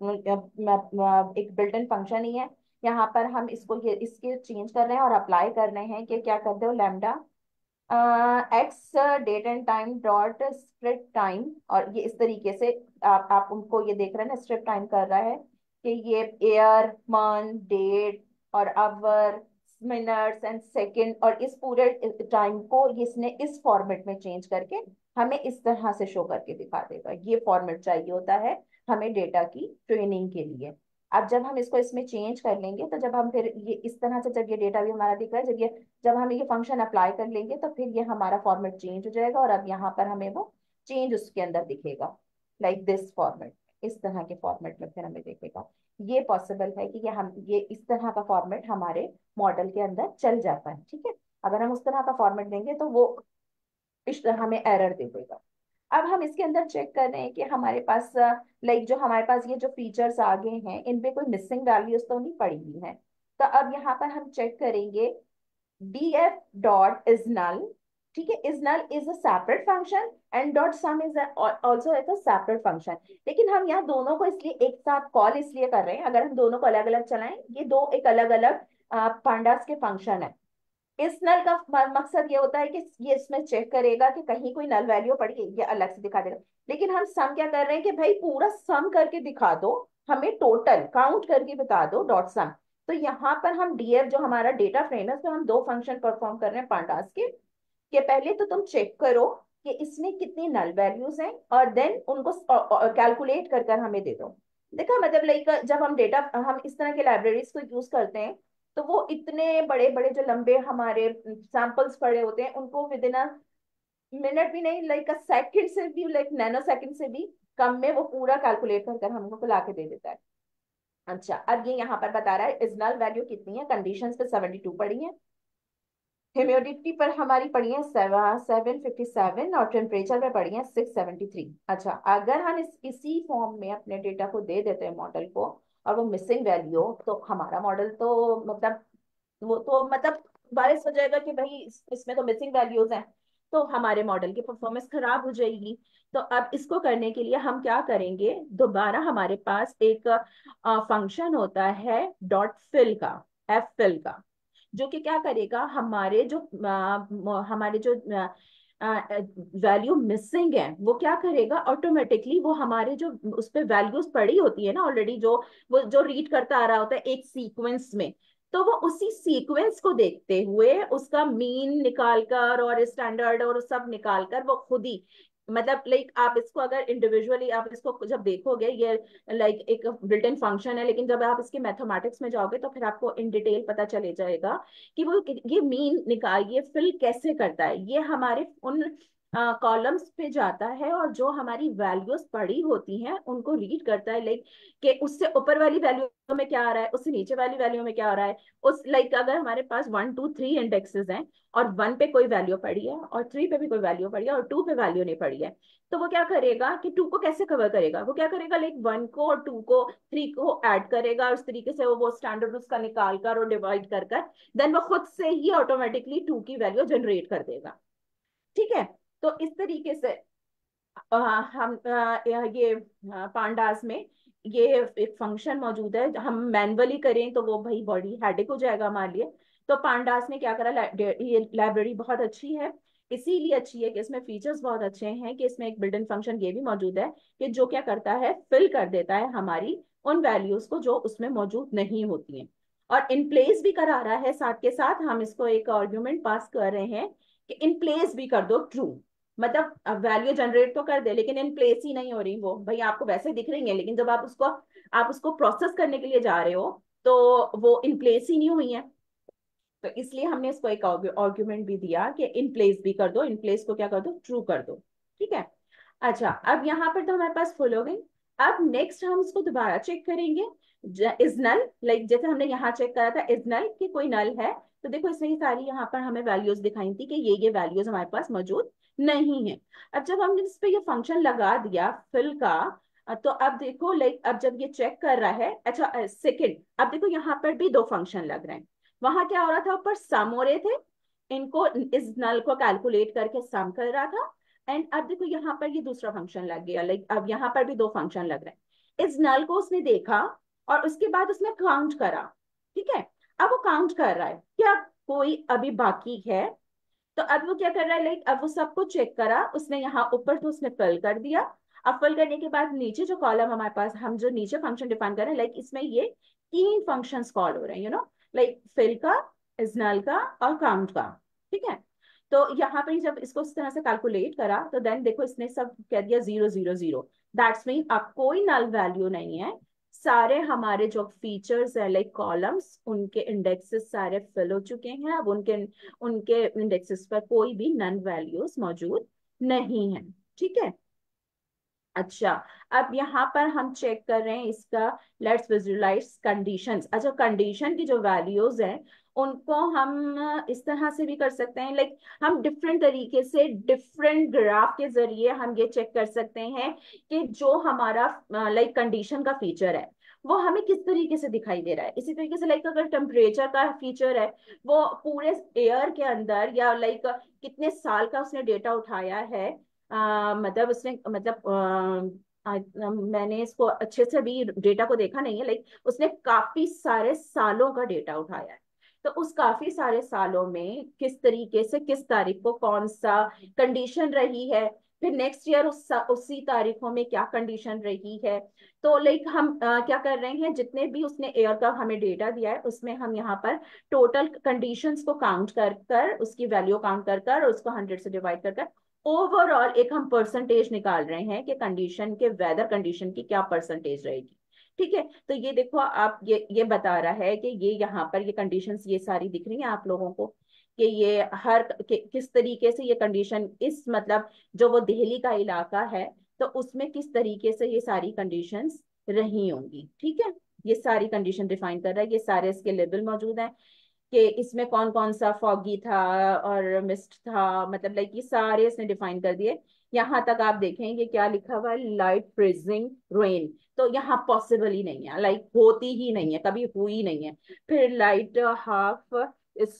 एक बिल्ट इन फंक्शन ही है। यहाँ पर हम इसको ये इसके चेंज कर रहे हैं और अप्लाई कर रहे हैं कि क्या कर दो, lambda X date and time dot strip time. और ये इस तरीके से आप उनको ये देख रहे हैं ना, स्ट्रिप टाइम कर रहा है कि ये एयर, मंथ, डेट और आवर, मिनट्स एंड सेकंड, और इस पूरे टाइम को इसने इस फॉर्मेट में चेंज करके हमें इस तरह से शो करके दिखा देगा। ये फॉर्मेट चाहिए होता है हमें डेटा की ट्रेनिंग के लिए। अब जब हम इसको इसमें चेंज कर लेंगे, तो जब हम फिर ये इस तरह से, जब ये डेटा भी हमारा दिख रहा है, जब हम ये फंक्शन अप्लाई कर लेंगे, तो फिर ये हमारा फॉर्मेट चेंज हो जाएगा, और अब यहाँ पर हमें वो चेंज उसके अंदर दिखेगा, लाइक दिस फॉर्मेट, इस तरह के फॉर्मेट में फिर हमें दिखेगा। ये पॉसिबल है कि ये इस तरह का फॉर्मेट हमारे मॉडल के अंदर चल जाता है, ठीक है। अगर हम उस तरह का फॉर्मेट देंगे तो वो इस तरह हमें एरर दे देगा। अब हम इसके अंदर चेक कर रहे हैं कि हमारे पास, लाइक जो हमारे पास ये जो फीचर्स आ गए हैं, इनपे कोई मिसिंग वैल्यूज तो नहीं पड़ी हुई है। तो अब यहाँ पर हम चेक करेंगे df डॉट इज नल, ठीक है। Is null is a separate function, and dot sum is also है तो सेपरेट फंक्शन। लेकिन हम यहाँ दोनों को इसलिए एक साथ कॉल इसलिए कर रहे हैं, अगर हम दोनों को अलग अलग चलाएं, ये दो एक अलग अलग पांडास के फंक्शन है। इस नल का मकसद ये होता है कि ये इसमें चेक करेगा कि कहीं कोई नल वैल्यू पड़ी है, ये अलग से दिखा देगा। लेकिन हम सम क्या कर रहे हैं कि भाई पूरा सम करके दिखा दो, हमें टोटल काउंट करके बता दो डॉट सम। तो यहाँ पर हम डीएफ जो हमारा डेटा फ्रेम है, उसमें हम दो फंक्शन परफॉर्म कर रहे हैं पांडास के। कि पहले तो तुम चेक करो कि इसमें कितनी नल वैल्यूज हैं, और देन उनको कैलकुलेट कर कर हमें दे दो। देखा, मतलब लाइक जब हम डेटा, हम इस तरह के लाइब्रेरीज को यूज करते हैं, तो वो इतने बड़े बड़े जो लंबे हमारे सैंपल्स पड़े होते हैं, उनको विद इन अ मिनट भी नहीं, लाइक अ सेकंड से भी, लाइक नैनो सेकंड से भी कम में वो पूरा कैलकुलेट कर कर हमको ला के दे देता है। अच्छा, अब ये यहाँ पर बता रहा है इज नल वैल्यू कितनी है, कंडीशंस पे 72 पड़ी है, ह्यूमिडिटी पर हमारी पड़ी है 757, और टेम्परेचर पे पड़ी है 673। अच्छा, अगर हम इसी फॉर्म में अपने डेटा को दे देते हैं मॉडल को, और वो मिसिंग वैल्यू, तो हमारा मॉडल तो मतलब, वो तो मतलब बारिश हो जाएगा कि भाई इसमें तो मिसिंग वैल्यूज हैं, तो हमारे मॉडल की परफॉर्मेंस खराब हो जाएगी। तो अब इसको करने के लिए हम क्या करेंगे, दोबारा हमारे पास एक फंक्शन होता है डॉट फिल का, एफ फिल का, जो कि क्या करेगा, हमारे जो वैल्यू मिसिंग है, वो क्या करेगा, ऑटोमेटिकली वो हमारे जो उस पे वैल्यूज पड़ी होती है ना ऑलरेडी, जो वो जो रीड करता आ रहा होता है एक सीक्वेंस में, तो वो उसी सीक्वेंस को देखते हुए उसका मीन निकाल कर और स्टैंडर्ड और सब निकाल कर वो खुद ही, मतलब लाइक आप इसको अगर इंडिविजुअली आप इसको जब देखोगे, ये लाइक एक बिल्ट इन फंक्शन है, लेकिन जब आप इसके मैथमेटिक्स में जाओगे तो फिर आपको इन डिटेल पता चले जाएगा कि वो ये मीन निकाल, ये फिल कैसे करता है। ये हमारे उन कॉलम्स पे जाता है, और जो हमारी वैल्यूज पड़ी होती हैं उनको रीड करता है, लाइक कि उससे ऊपर वाली वैल्यू में क्या आ रहा है, उससे नीचे वाली वैल्यू में क्या आ रहा है। उस लाइक अगर हमारे पास 1 2 3 इंडेक्सेस हैं, और 1 पे कोई वैल्यू पड़ी है, और 3 पे भी कोई वैल्यू पड़ी है, और 2 पे वैल्यू नहीं पड़ी है, तो वो क्या करेगा कि 2 को कैसे कवर करेगा, वो क्या करेगा, लाइक 1 को और 2 को 3 को ऐड करेगा, और उस तरीके से वो स्टैंडर्ड उसका निकाल कर और डिवाइड कर कर देन वो खुद से ही ऑटोमेटिकली 2 की वैल्यू जनरेट कर देगा, ठीक है। तो इस तरीके से हम ये पांडास में ये एक फंक्शन मौजूद है। हम मैनुअली करें तो वो भाई बड़ी हेडेक हो जाएगा हमारे लिए। तो पांडास ने क्या करा, ये लाइब्रेरी बहुत अच्छी है, इसीलिए अच्छी है कि इसमें फीचर्स बहुत अच्छे हैं, कि इसमें एक बिल्ट इन फंक्शन ये भी मौजूद है कि जो क्या करता है, फिल कर देता है हमारी उन वैल्यूज को जो उसमें मौजूद नहीं होती हैं, और इन प्लेस भी करा रहा है। साथ के साथ हम इसको एक आर्ग्यूमेंट पास कर रहे हैं कि इन प्लेस भी कर दो ट्रू, मतलब वैल्यू जनरेट तो कर दे लेकिन इन प्लेस ही नहीं हो रही, वो भाई आपको वैसे दिख रही है, लेकिन जब आप उसको प्रोसेस करने के लिए जा रहे हो तो वो इन प्लेस ही नहीं हुई है। तो इसलिए हमने इसको एक आर्ग्यूमेंट भी दिया कि इन प्लेस भी कर दो, इन प्लेस को क्या कर दो, ट्रू कर दो, ठीक है। अच्छा, अब यहाँ पर तो हमारे पास फुल हो गई। अब नेक्स्ट हम इसको दोबारा चेक करेंगे, इज नल, लाइक जैसे हमने यहाँ चेक करा था इज नल कि कोई नल है, तो देखो इसमें ये सारी यहाँ पर हमें वैल्यूज दिखाई थी कि ये वैल्यूज हमारे पास मौजूद नहीं है। अब जब हमने इस पे ये फंक्शन लगा दिया फिल का, तो अब देखो लाइक अब जब ये चेक कर रहा है, अच्छा सेकंड, अब देखो यहाँ पर भी दो फंक्शन लग रहे हैं। वहां क्या हो रहा था, ऊपर सम हो रहे थे, इनको इस नल को कैलकुलेट करके सम कर रहा था। एंड अब देखो यहाँ पर ये दूसरा फंक्शन लग गया, लाइक अब यहाँ पर भी दो फंक्शन लग रहे हैं। इस नल को उसने देखा और उसके बाद उसने काउंट करा, ठीक है। अब वो काउंट कर रहा है क्या कोई अभी बाकी है, तो अब वो क्या कर रहा है, लाइक अब वो सबको चेक करा उसने, यहाँ ऊपर तो उसने फिल कर दिया। अब फिल करने के बाद नीचे जो कॉलम हमारे पास, हम जो नीचे फंक्शन डिफाइन कर रहे हैं, लाइक इसमें ये तीन फंक्शंस कॉल हो रहे हैं, लाइक फिल का, इजनल का और काउंट का, ठीक है। तो यहाँ पे जब इसको इस तरह से कैलकुलेट करा, तो देन देखो इसने सब कह दिया 0 0 0, दैट्स मीन अब कोई नल वैल्यू नहीं है, सारे हमारे जो फीचर्स है लाइक कॉलम्स, उनके इंडेक्सेस सारे फिल हो चुके हैं। अब उनके उनके इंडेक्सेस पर कोई भी नन वैल्यूज मौजूद नहीं है। ठीक है। अच्छा, अब यहाँ पर हम चेक कर रहे हैं इसका। Let's visualise conditions. अच्छा, कंडीशन की जो वैल्यूज हैं उनको हम इस तरह से भी कर सकते हैं, लाइक हम डिफरेंट तरीके से डिफरेंट ग्राफ के जरिए हम ये चेक कर सकते हैं कि जो हमारा लाइक कंडीशन का फीचर है वो हमें किस तरीके से दिखाई दे रहा है। इसी तरीके से लाइक अगर टेम्परेचर का फीचर है, वो पूरे एयर के अंदर या लाइक कितने साल का उसने डेटा उठाया है, मतलब उसने मतलब मैंने इसको अच्छे से भी डेटा को देखा नहीं है, लाइक उसने काफी सारे सालों का डेटा उठाया है। तो उस काफी सारे सालों में किस तरीके से किस तारीख को कौन सा कंडीशन रही है, फिर नेक्स्ट ईयर उसी तारीखों में क्या कंडीशन रही है। तो लाइक हम क्या कर रहे हैं, जितने भी उसने एयर का हमें डेटा दिया है उसमें हम यहाँ पर टोटल कंडीशंस को काउंट कर कर उसकी वैल्यू काउंट कर कर उसको 100 से डिवाइड कर कर ओवरऑल एक हम परसेंटेज निकाल रहे हैं कि कंडीशन के वेदर कंडीशन की क्या परसेंटेज रहेगी। ठीक है। तो ये देखो आप, ये बता रहा है कि ये यहाँ पर ये कंडीशंस ये सारी दिख रही हैं आप लोगों को कि ये किस तरीके से ये कंडीशन इस मतलब जो वो दिल्ली का इलाका है तो उसमें किस तरीके से ये सारी कंडीशंस रही होंगी। ठीक है। ये सारी कंडीशन डिफाइन कर रहा है, ये सारे इसके लेवल मौजूद हैं कि इसमें कौन कौन सा फॉगी था और मिस्ट था, मतलब लाइक ये सारे इसने डिफाइन कर दिए। यहाँ तक आप देखेंगे क्या लिखा हुआ है, लाइट फ्रीजिंग रेन। तो यहाँ पॉसिबल ही नहीं है, लाइक होती ही नहीं है, कभी हुई नहीं है। फिर लाइट हाफ इस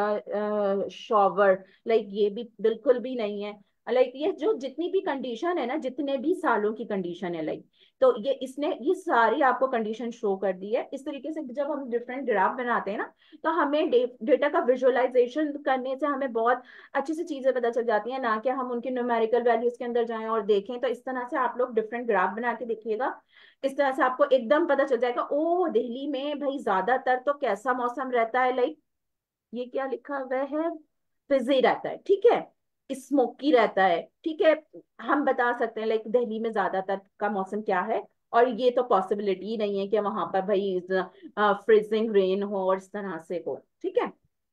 शॉवर, लाइक ये भी बिल्कुल भी नहीं है। लाइक ये जो जितनी भी कंडीशन है ना, जितने भी सालों की कंडीशन है लाइक, तो ये इसने ये सारी आपको कंडीशन शो कर दी है। इस तरीके से जब हम डिफरेंट ग्राफ बनाते हैं ना, तो हमें डेटा का विजुअलाइजेशन करने से हमें बहुत अच्छी सी चीजें पता चल जाती हैं, ना कि हम उनकी न्यूमेरिकल वैल्यूज के अंदर जाएं और देखें। तो इस तरह से आप लोग डिफरेंट ग्राफ बना के देखिएगा, इस तरह से आपको एकदम पता चल जाएगा। ओ दिल्ली में भाई ज्यादातर तो कैसा मौसम रहता है, लाइक ये क्या लिखा हुआ है, फिजी रहता है। ठीक है, स्मोकी रहता है। ठीक है, हम बता सकते हैं लाइक दिल्ली में ज्यादातर का मौसम क्या है। और ये तो पॉसिबिलिटी ही नहीं है कि वहां पर भाई फ्रीजिंग रेन हो और इस तरह से हो। ठीक है।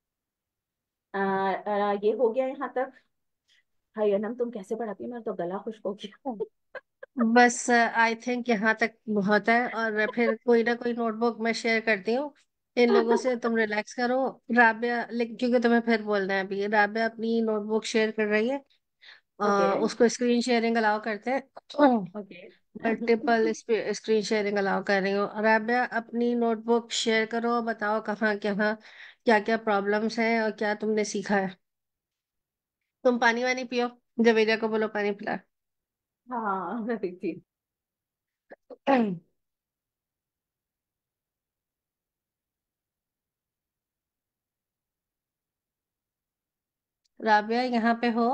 ये हो गया यहाँ तक। हाय अनम, तुम कैसे पढ़ाती हो, मेरा तो गला खुश्क हो गया। बस आई थिंक यहाँ तक बहुत है, और फिर कोई ना कोई नोटबुक मैं शेयर करती हूँ इन लोगों से। तुम रिलैक्स करो। राबिया क्योंकि तुम्हें फिर बोलना है, अभी राबिया अपनी नोटबुक शेयर कर रही है। ओके। उसको स्क्रीन शेयरिंग अलाउ करते हैं। Okay. Multiple screen sharing allow कर रही हूँ। राबिया अपनी नोटबुक शेयर करो, बताओ कहाँ कहाँ क्या क्या प्रॉब्लम्स हैं और क्या तुमने सीखा है। तुम पानी वानी पियो, जवेरिया को बोलो पानी पिला। हाँ मैं देखती राबिया यहाँ पे हो?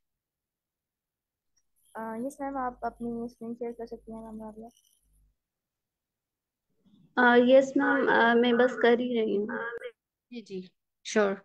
यस मैम, आप अपनी स्क्रीन शेयर कर सकती हैं मैम राबिया। यस मैम, मैं बस कर ही रही हूँ। जी जी, श्योर।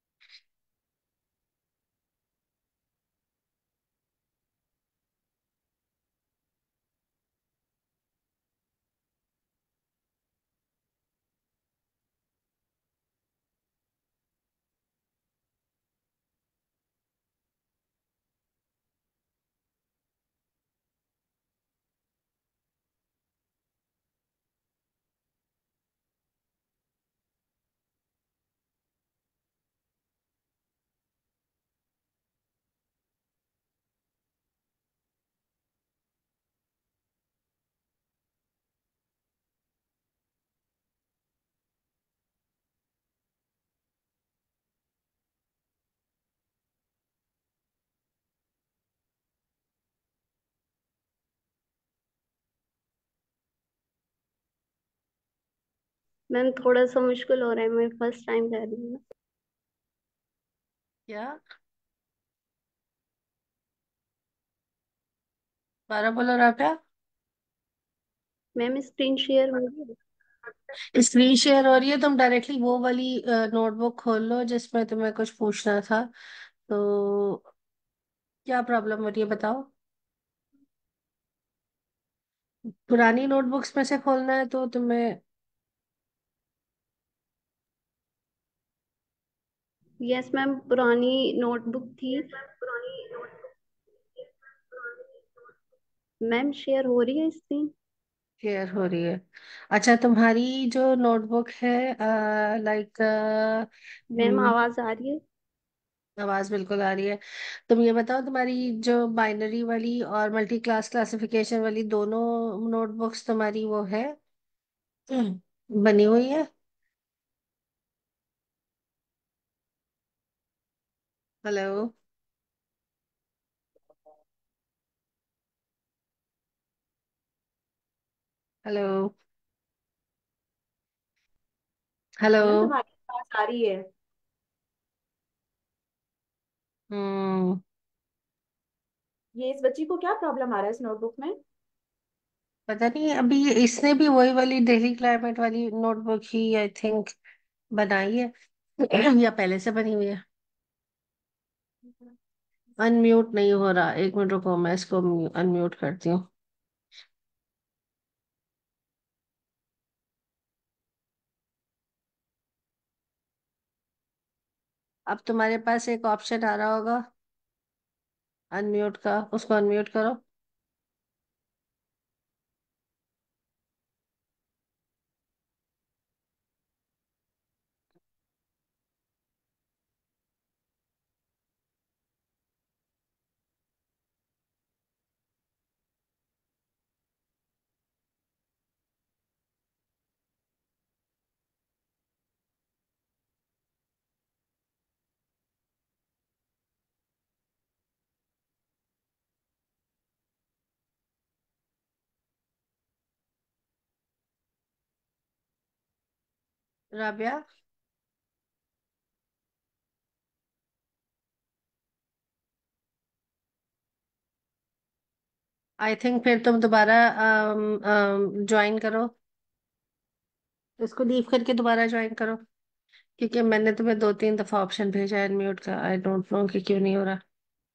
मैम थोड़ा सा मुश्किल हो रहा है, मैं फर्स्ट टाइम कर रही हूँ। क्या? बारह बोलो राबिया। मैम स्क्रीन शेयर हो रही है। स्क्रीन शेयर हो रही है, तुम डायरेक्टली वो वाली नोटबुक खोल लो जिसमें तुम्हें कुछ पूछना था। तो क्या प्रॉब्लम हो रही है बताओ। पुरानी नोटबुक्स में से खोलना है तो तुम्हें। यस मैम, पुरानी नोटबुक थी। मैम शेयर हो रही है स्क्रीन? शेयर हो रही है। अच्छा, तुम्हारी जो नोटबुक है, लाइक, मैम आवाज आ रही है? आवाज बिल्कुल आ रही है। तुम ये बताओ, तुम्हारी जो बाइनरी वाली और मल्टी क्लास क्लासिफिकेशन वाली दोनों नोटबुक्स तुम्हारी वो है, बनी हुई है? हेलो? हेलो? हेलो? मैडम तुम्हारी आवाज आ रही है। हम्म। ये इस बच्ची को क्या प्रॉब्लम आ रहा है इस नोटबुक में? पता नहीं, अभी इसने भी वही वाली डेली क्लाइमेट वाली नोटबुक ही आई थिंक बनाई है, या पहले से बनी हुई है। अनम्यूट नहीं हो रहा, एक मिनट रुको, मैं इसको अनम्यूट करती हूँ। अब तुम्हारे पास एक ऑप्शन आ रहा होगा अनम्यूट का, उसको अनम्यूट करो। राबिया, आई थिंक फिर तुम दोबारा ज्वाइन करो, इसको लीव करके दोबारा ज्वाइन करो, क्योंकि मैंने तुम्हें 2-3 दफा ऑप्शन भेजा है अनम्यूट का, आई डोंट नो कि क्यों नहीं हो रहा।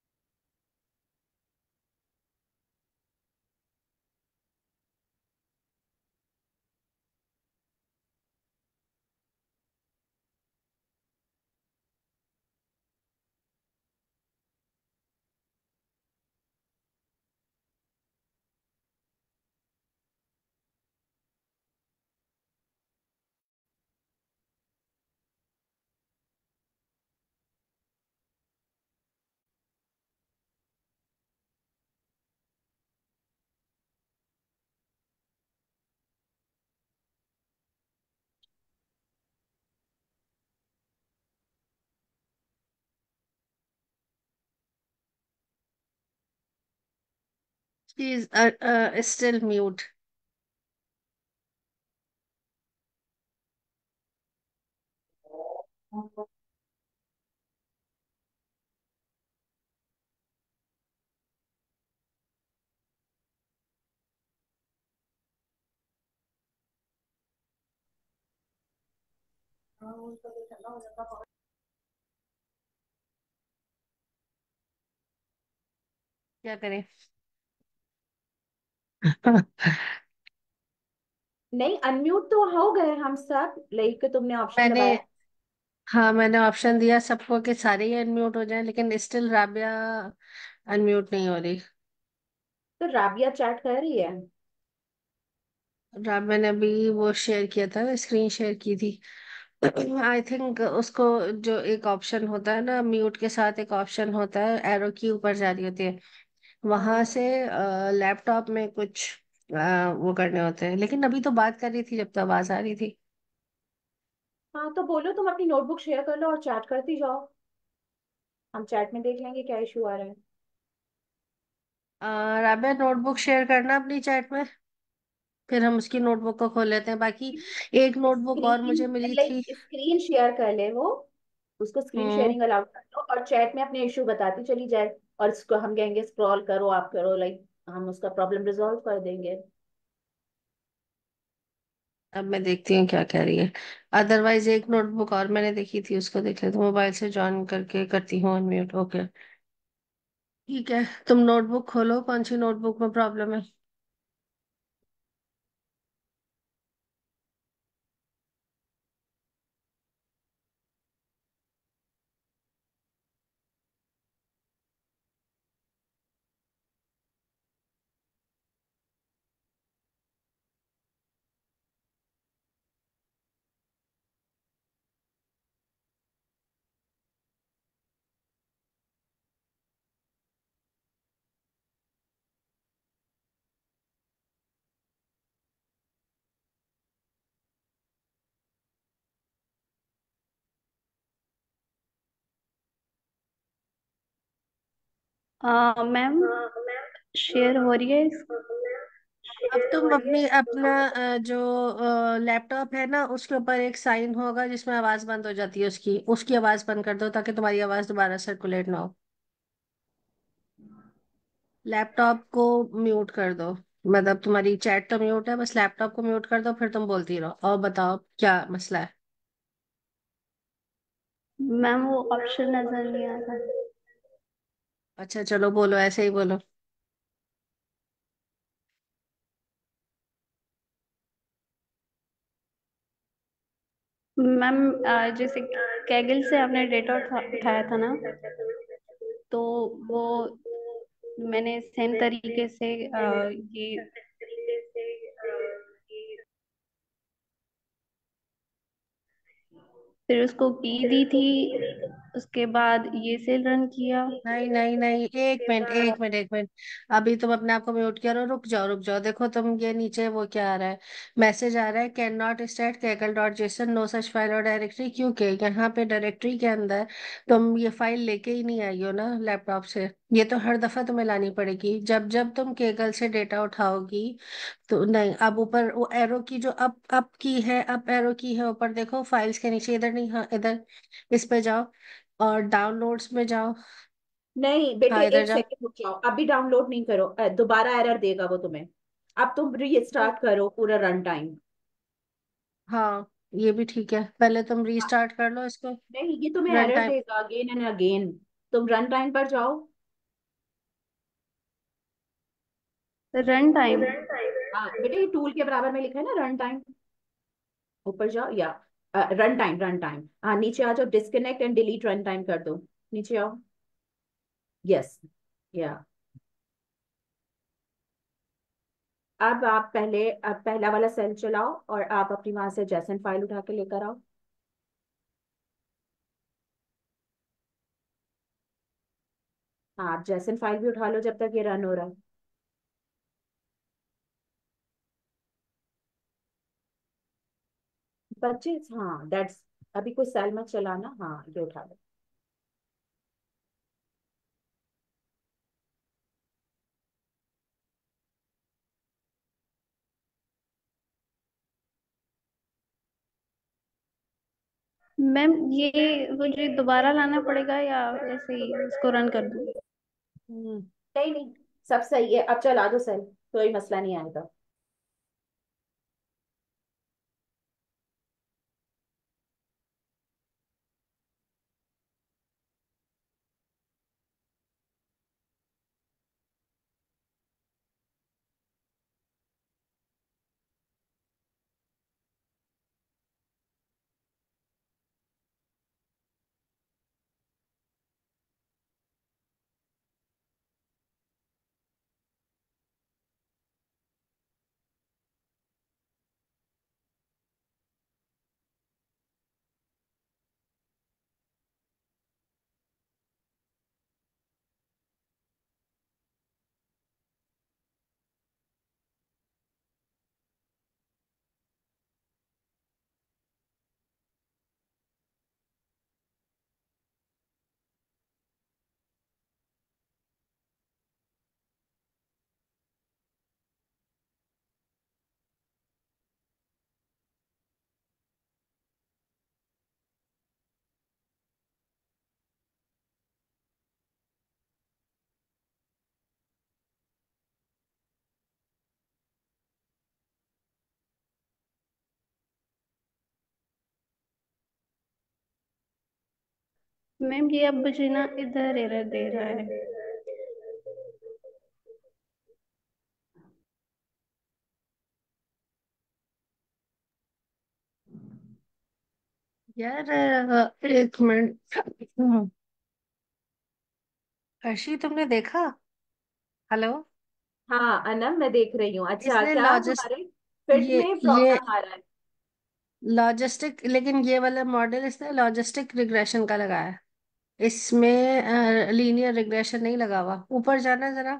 She is still mute. क्या करें? नहीं, अनम्यूट तो हो गए हम सब, लाइक तुमने ऑप्शन मैंने, दबाया। हाँ मैंने ऑप्शन दिया सबको कि सारे ही अनम्यूट हो जाएं, लेकिन स्टिल राबिया अनम्यूट नहीं हो रही। तो राबिया चैट कर रही है। राबिया ने अभी वो शेयर किया था, स्क्रीन शेयर की थी। आई थिंक उसको, जो एक ऑप्शन होता है ना म्यूट के साथ, एक ऑप्शन होता है एरो की ऊपर जा रही होती है, वहां हाँ। से लैपटॉप में कुछ वो करने होते हैं, लेकिन अभी तो बात कर रही थी जब तो आवाज आ रही थी। हाँ तो बोलो तुम अपनी नोटबुक शेयर कर लो और चैट करती जाओ। हम चैट में देख लेंगे क्या इशू आ रहा है। राबिया, नोटबुक शेयर करना अपनी चैट में, फिर हम उसकी नोटबुक को खोल लेते हैं। बाकी एक नोटबुक और स्क्रीन, मुझे मिली लाइक थी। स्क्रीन शेयर कर ले वो, उसको स्क्रीन हम्म। शेयरिंग अलाउड कर दो और चैट में अपने इशू बताती चली जाए। और इसको हम कहेंगे स्क्रॉल करो, आप करो, लाइक हम उसका प्रॉब्लम रिजॉल्व कर देंगे। अब मैं देखती हूँ क्या कह रही है। अदरवाइज एक नोटबुक और मैंने देखी थी, उसको देख लेते, मोबाइल से ज्वाइन करके करती हूँ अनम्यूट। ओके, ठीक है, तुम नोटबुक खोलो, कौन सी नोटबुक में प्रॉब्लम है? मैम शेयर हो रही है अब तुम अपनी अपना जो लैपटॉप है ना, उसके ऊपर एक साइन होगा जिसमें आवाज बंद हो जाती है, उसकी उसकी आवाज बंद कर दो ताकि तुम्हारी आवाज दोबारा सर्कुलेट ना हो। लैपटॉप को म्यूट कर दो। मतलब तुम्हारी चैट तो म्यूट है, बस लैपटॉप को म्यूट कर दो, फिर तुम बोलती रहो और बताओ क्या मसला है। मैम, वो ऑप्शन नजर नहीं आ रहा। अच्छा चलो बोलो, ऐसे ही बोलो। मैम, जैसे कैगल से आपने डेटा उठाया था ना, तो वो मैंने सेम तरीके से ये फिर उसको की दी थी। उसके बाद ये सेल रन किया। नहीं नहीं नहीं, एक मिनट एक मिनट एक मिनट। अभी तुम अपने आप को म्यूट करो, रुक जाओ रुक जाओ। देखो तुम ये नीचे वो क्या आ रहा है, मैसेज आ रहा है, can not start Kaggle dot JSON, no such file और डायरेक्टरी। क्योंकि यहाँ पे डायरेक्टरी के अंदर तुम ये फाइल लेके ही नहीं आई हो ना लैपटॉप से। ये तो हर दफा तुम्हें लानी पड़ेगी जब जब तुम केगल से डेटा उठाओगी। तो नहीं, अब ऊपर वो एरो की जो अप की है, अप एरो की है ऊपर देखो, फाइल्स के नीचे, इधर नहीं, हाँ इधर, इस पे जाओ और डाउनलोड्स में जाओ। नहीं बेटे, हाँ इधर एक जाओ। सेकंड रुक जाओ, अभी डाउनलोड नहीं करो, दोबारा एरर देगा वो तुम्हें। अब तुम तो रीस्टार्ट करो पूरा रन टाइम। हाँ, ये भी ठीक है, पहले तुम रीस्टार्ट कर लो इसको। नहीं, ये तुम्हें रन एरर टाइम। देगा अगेन एंड अगेन। तुम रन टाइम पर जाओ। Run time. हाँ बेटे, ये टूल के बराबर में लिखा है ना रन टाइम। ऊपर जाओ, या रन टाइम, रन टाइम, हाँ नीचे आ जाओ, disconnect and delete run time कर दो। नीचे आओ। यस। या अब आप पहले, अब पहला वाला सेल चलाओ और आप अपनी वहां से जेसन फाइल उठा के लेकर आओ। हाँ, आप जेसन फाइल भी उठा लो जब तक ये रन हो रहा है। बच्चे, हाँ दैट्स, अभी कोई सेल मत चलाना, हाँ ये उठा लो। मैम, ये मुझे दोबारा लाना पड़ेगा या ऐसे ही इसको रन कर दूँ? हम्म, नहीं नहीं, सब सही है, अब चला दो सेल, कोई मसला नहीं आएगा। मैम, ये अब मुझे ना इधर एरर दे रहा है। यार एक मिनट। हर्षी तुमने देखा? हेलो। हाँ अनम, मैं देख रही हूँ। अच्छा, इसने क्या लॉजिस्ट तुम्हारे फिट में ये प्रॉब्लम आ रहा है? लॉजिस्टिक, लेकिन ये वाला मॉडल इसने लॉजिस्टिक रिग्रेशन का लगाया है। इसमें लीनियर रिग्रेशन नहीं लगा हुआ। ऊपर जाना जरा,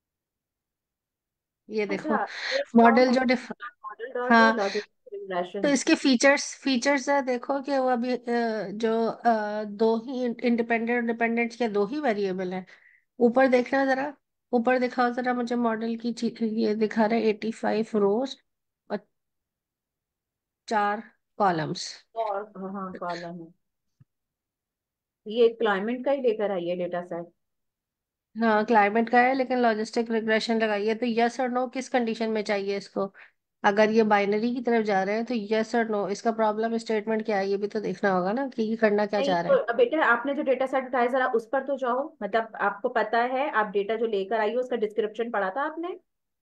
ये देखो अच्छा, ये कौन मॉडल है? जो डिफ मॉडल डॉट हाँ, लॉजिक तो रिग्रेशन। इसके फीचर्स जरा देखो कि वो अभी जो दो ही इंडिपेंडेंट डिपेंडेंट के दो ही वेरिएबल है। ऊपर देखना जरा, ऊपर दिखाओ जरा मुझे मॉडल की ये दिखा रहा है 85 रोज और 4 कॉलम्स। और हाँ, कॉलम है। ये क्लाइमेट का ही लेकर आई है डेटा सेट। हाँ क्लाइमेट का है, लेकिन लॉजिस्टिक रिग्रेशन लगाइए तो यस और नो किस कंडीशन में चाहिए इसको। अगर ये बाइनरी की तरफ जा रहे हैं तो यस और नो, इसका प्रॉब्लम स्टेटमेंट क्या है ये भी तो देखना होगा ना कि ये करना क्या नहीं चाह रहे तो हैं। बेटा, आपने जो डेटा सेट उठाया जरा उस पर तो जाओ, मतलब आपको पता है, आप डेटा जो लेकर आई हो उसका डिस्क्रिप्शन पढ़ा था आपने?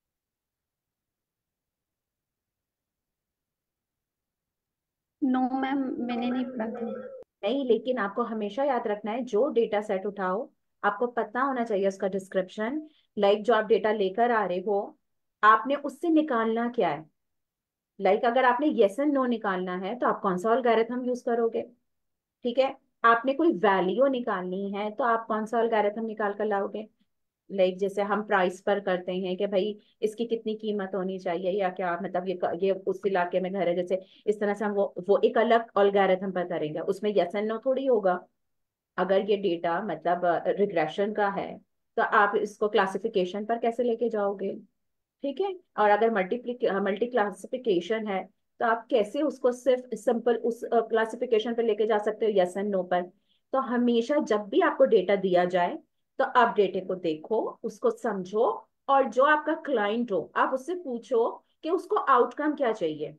नो मैम, मैंने नहीं पढ़ा था। नहीं, लेकिन आपको हमेशा याद रखना है जो डेटा सेट उठाओ आपको पता होना चाहिए उसका डिस्क्रिप्शन। लाइक जो आप डेटा लेकर आ रहे हो, आपने उससे निकालना क्या है। लाइक अगर आपने यस एंड नो निकालना है तो आप कौन सा एल्गोरिथम यूज करोगे। ठीक है। आपने कोई वैल्यू निकालनी है तो आप कौन सा एल्गोरिथम निकाल कर लाओगे। लाइक जैसे हम प्राइस पर करते हैं कि भाई इसकी कितनी कीमत होनी चाहिए, या क्या मतलब ये उस इलाके में घर है, जैसे इस तरह से हम वो एक अलग एल्गोरिथम पर करेंगे, उसमें यस एंड नो थोड़ी होगा। अगर ये डेटा मतलब रिग्रेशन का है तो आप इसको क्लासिफिकेशन पर कैसे लेके जाओगे। ठीक है। और अगर मल्टी क्लासिफिकेशन है तो आप कैसे उसको सिर्फ सिंपल उस क्लासिफिकेशन पर लेके जा सकते हो, यस एंड नो पर। तो हमेशा जब भी आपको डेटा दिया जाए तो आप डेटे को देखो, उसको समझो, और जो आपका क्लाइंट हो आप उससे पूछो कि उसको आउटकम क्या चाहिए।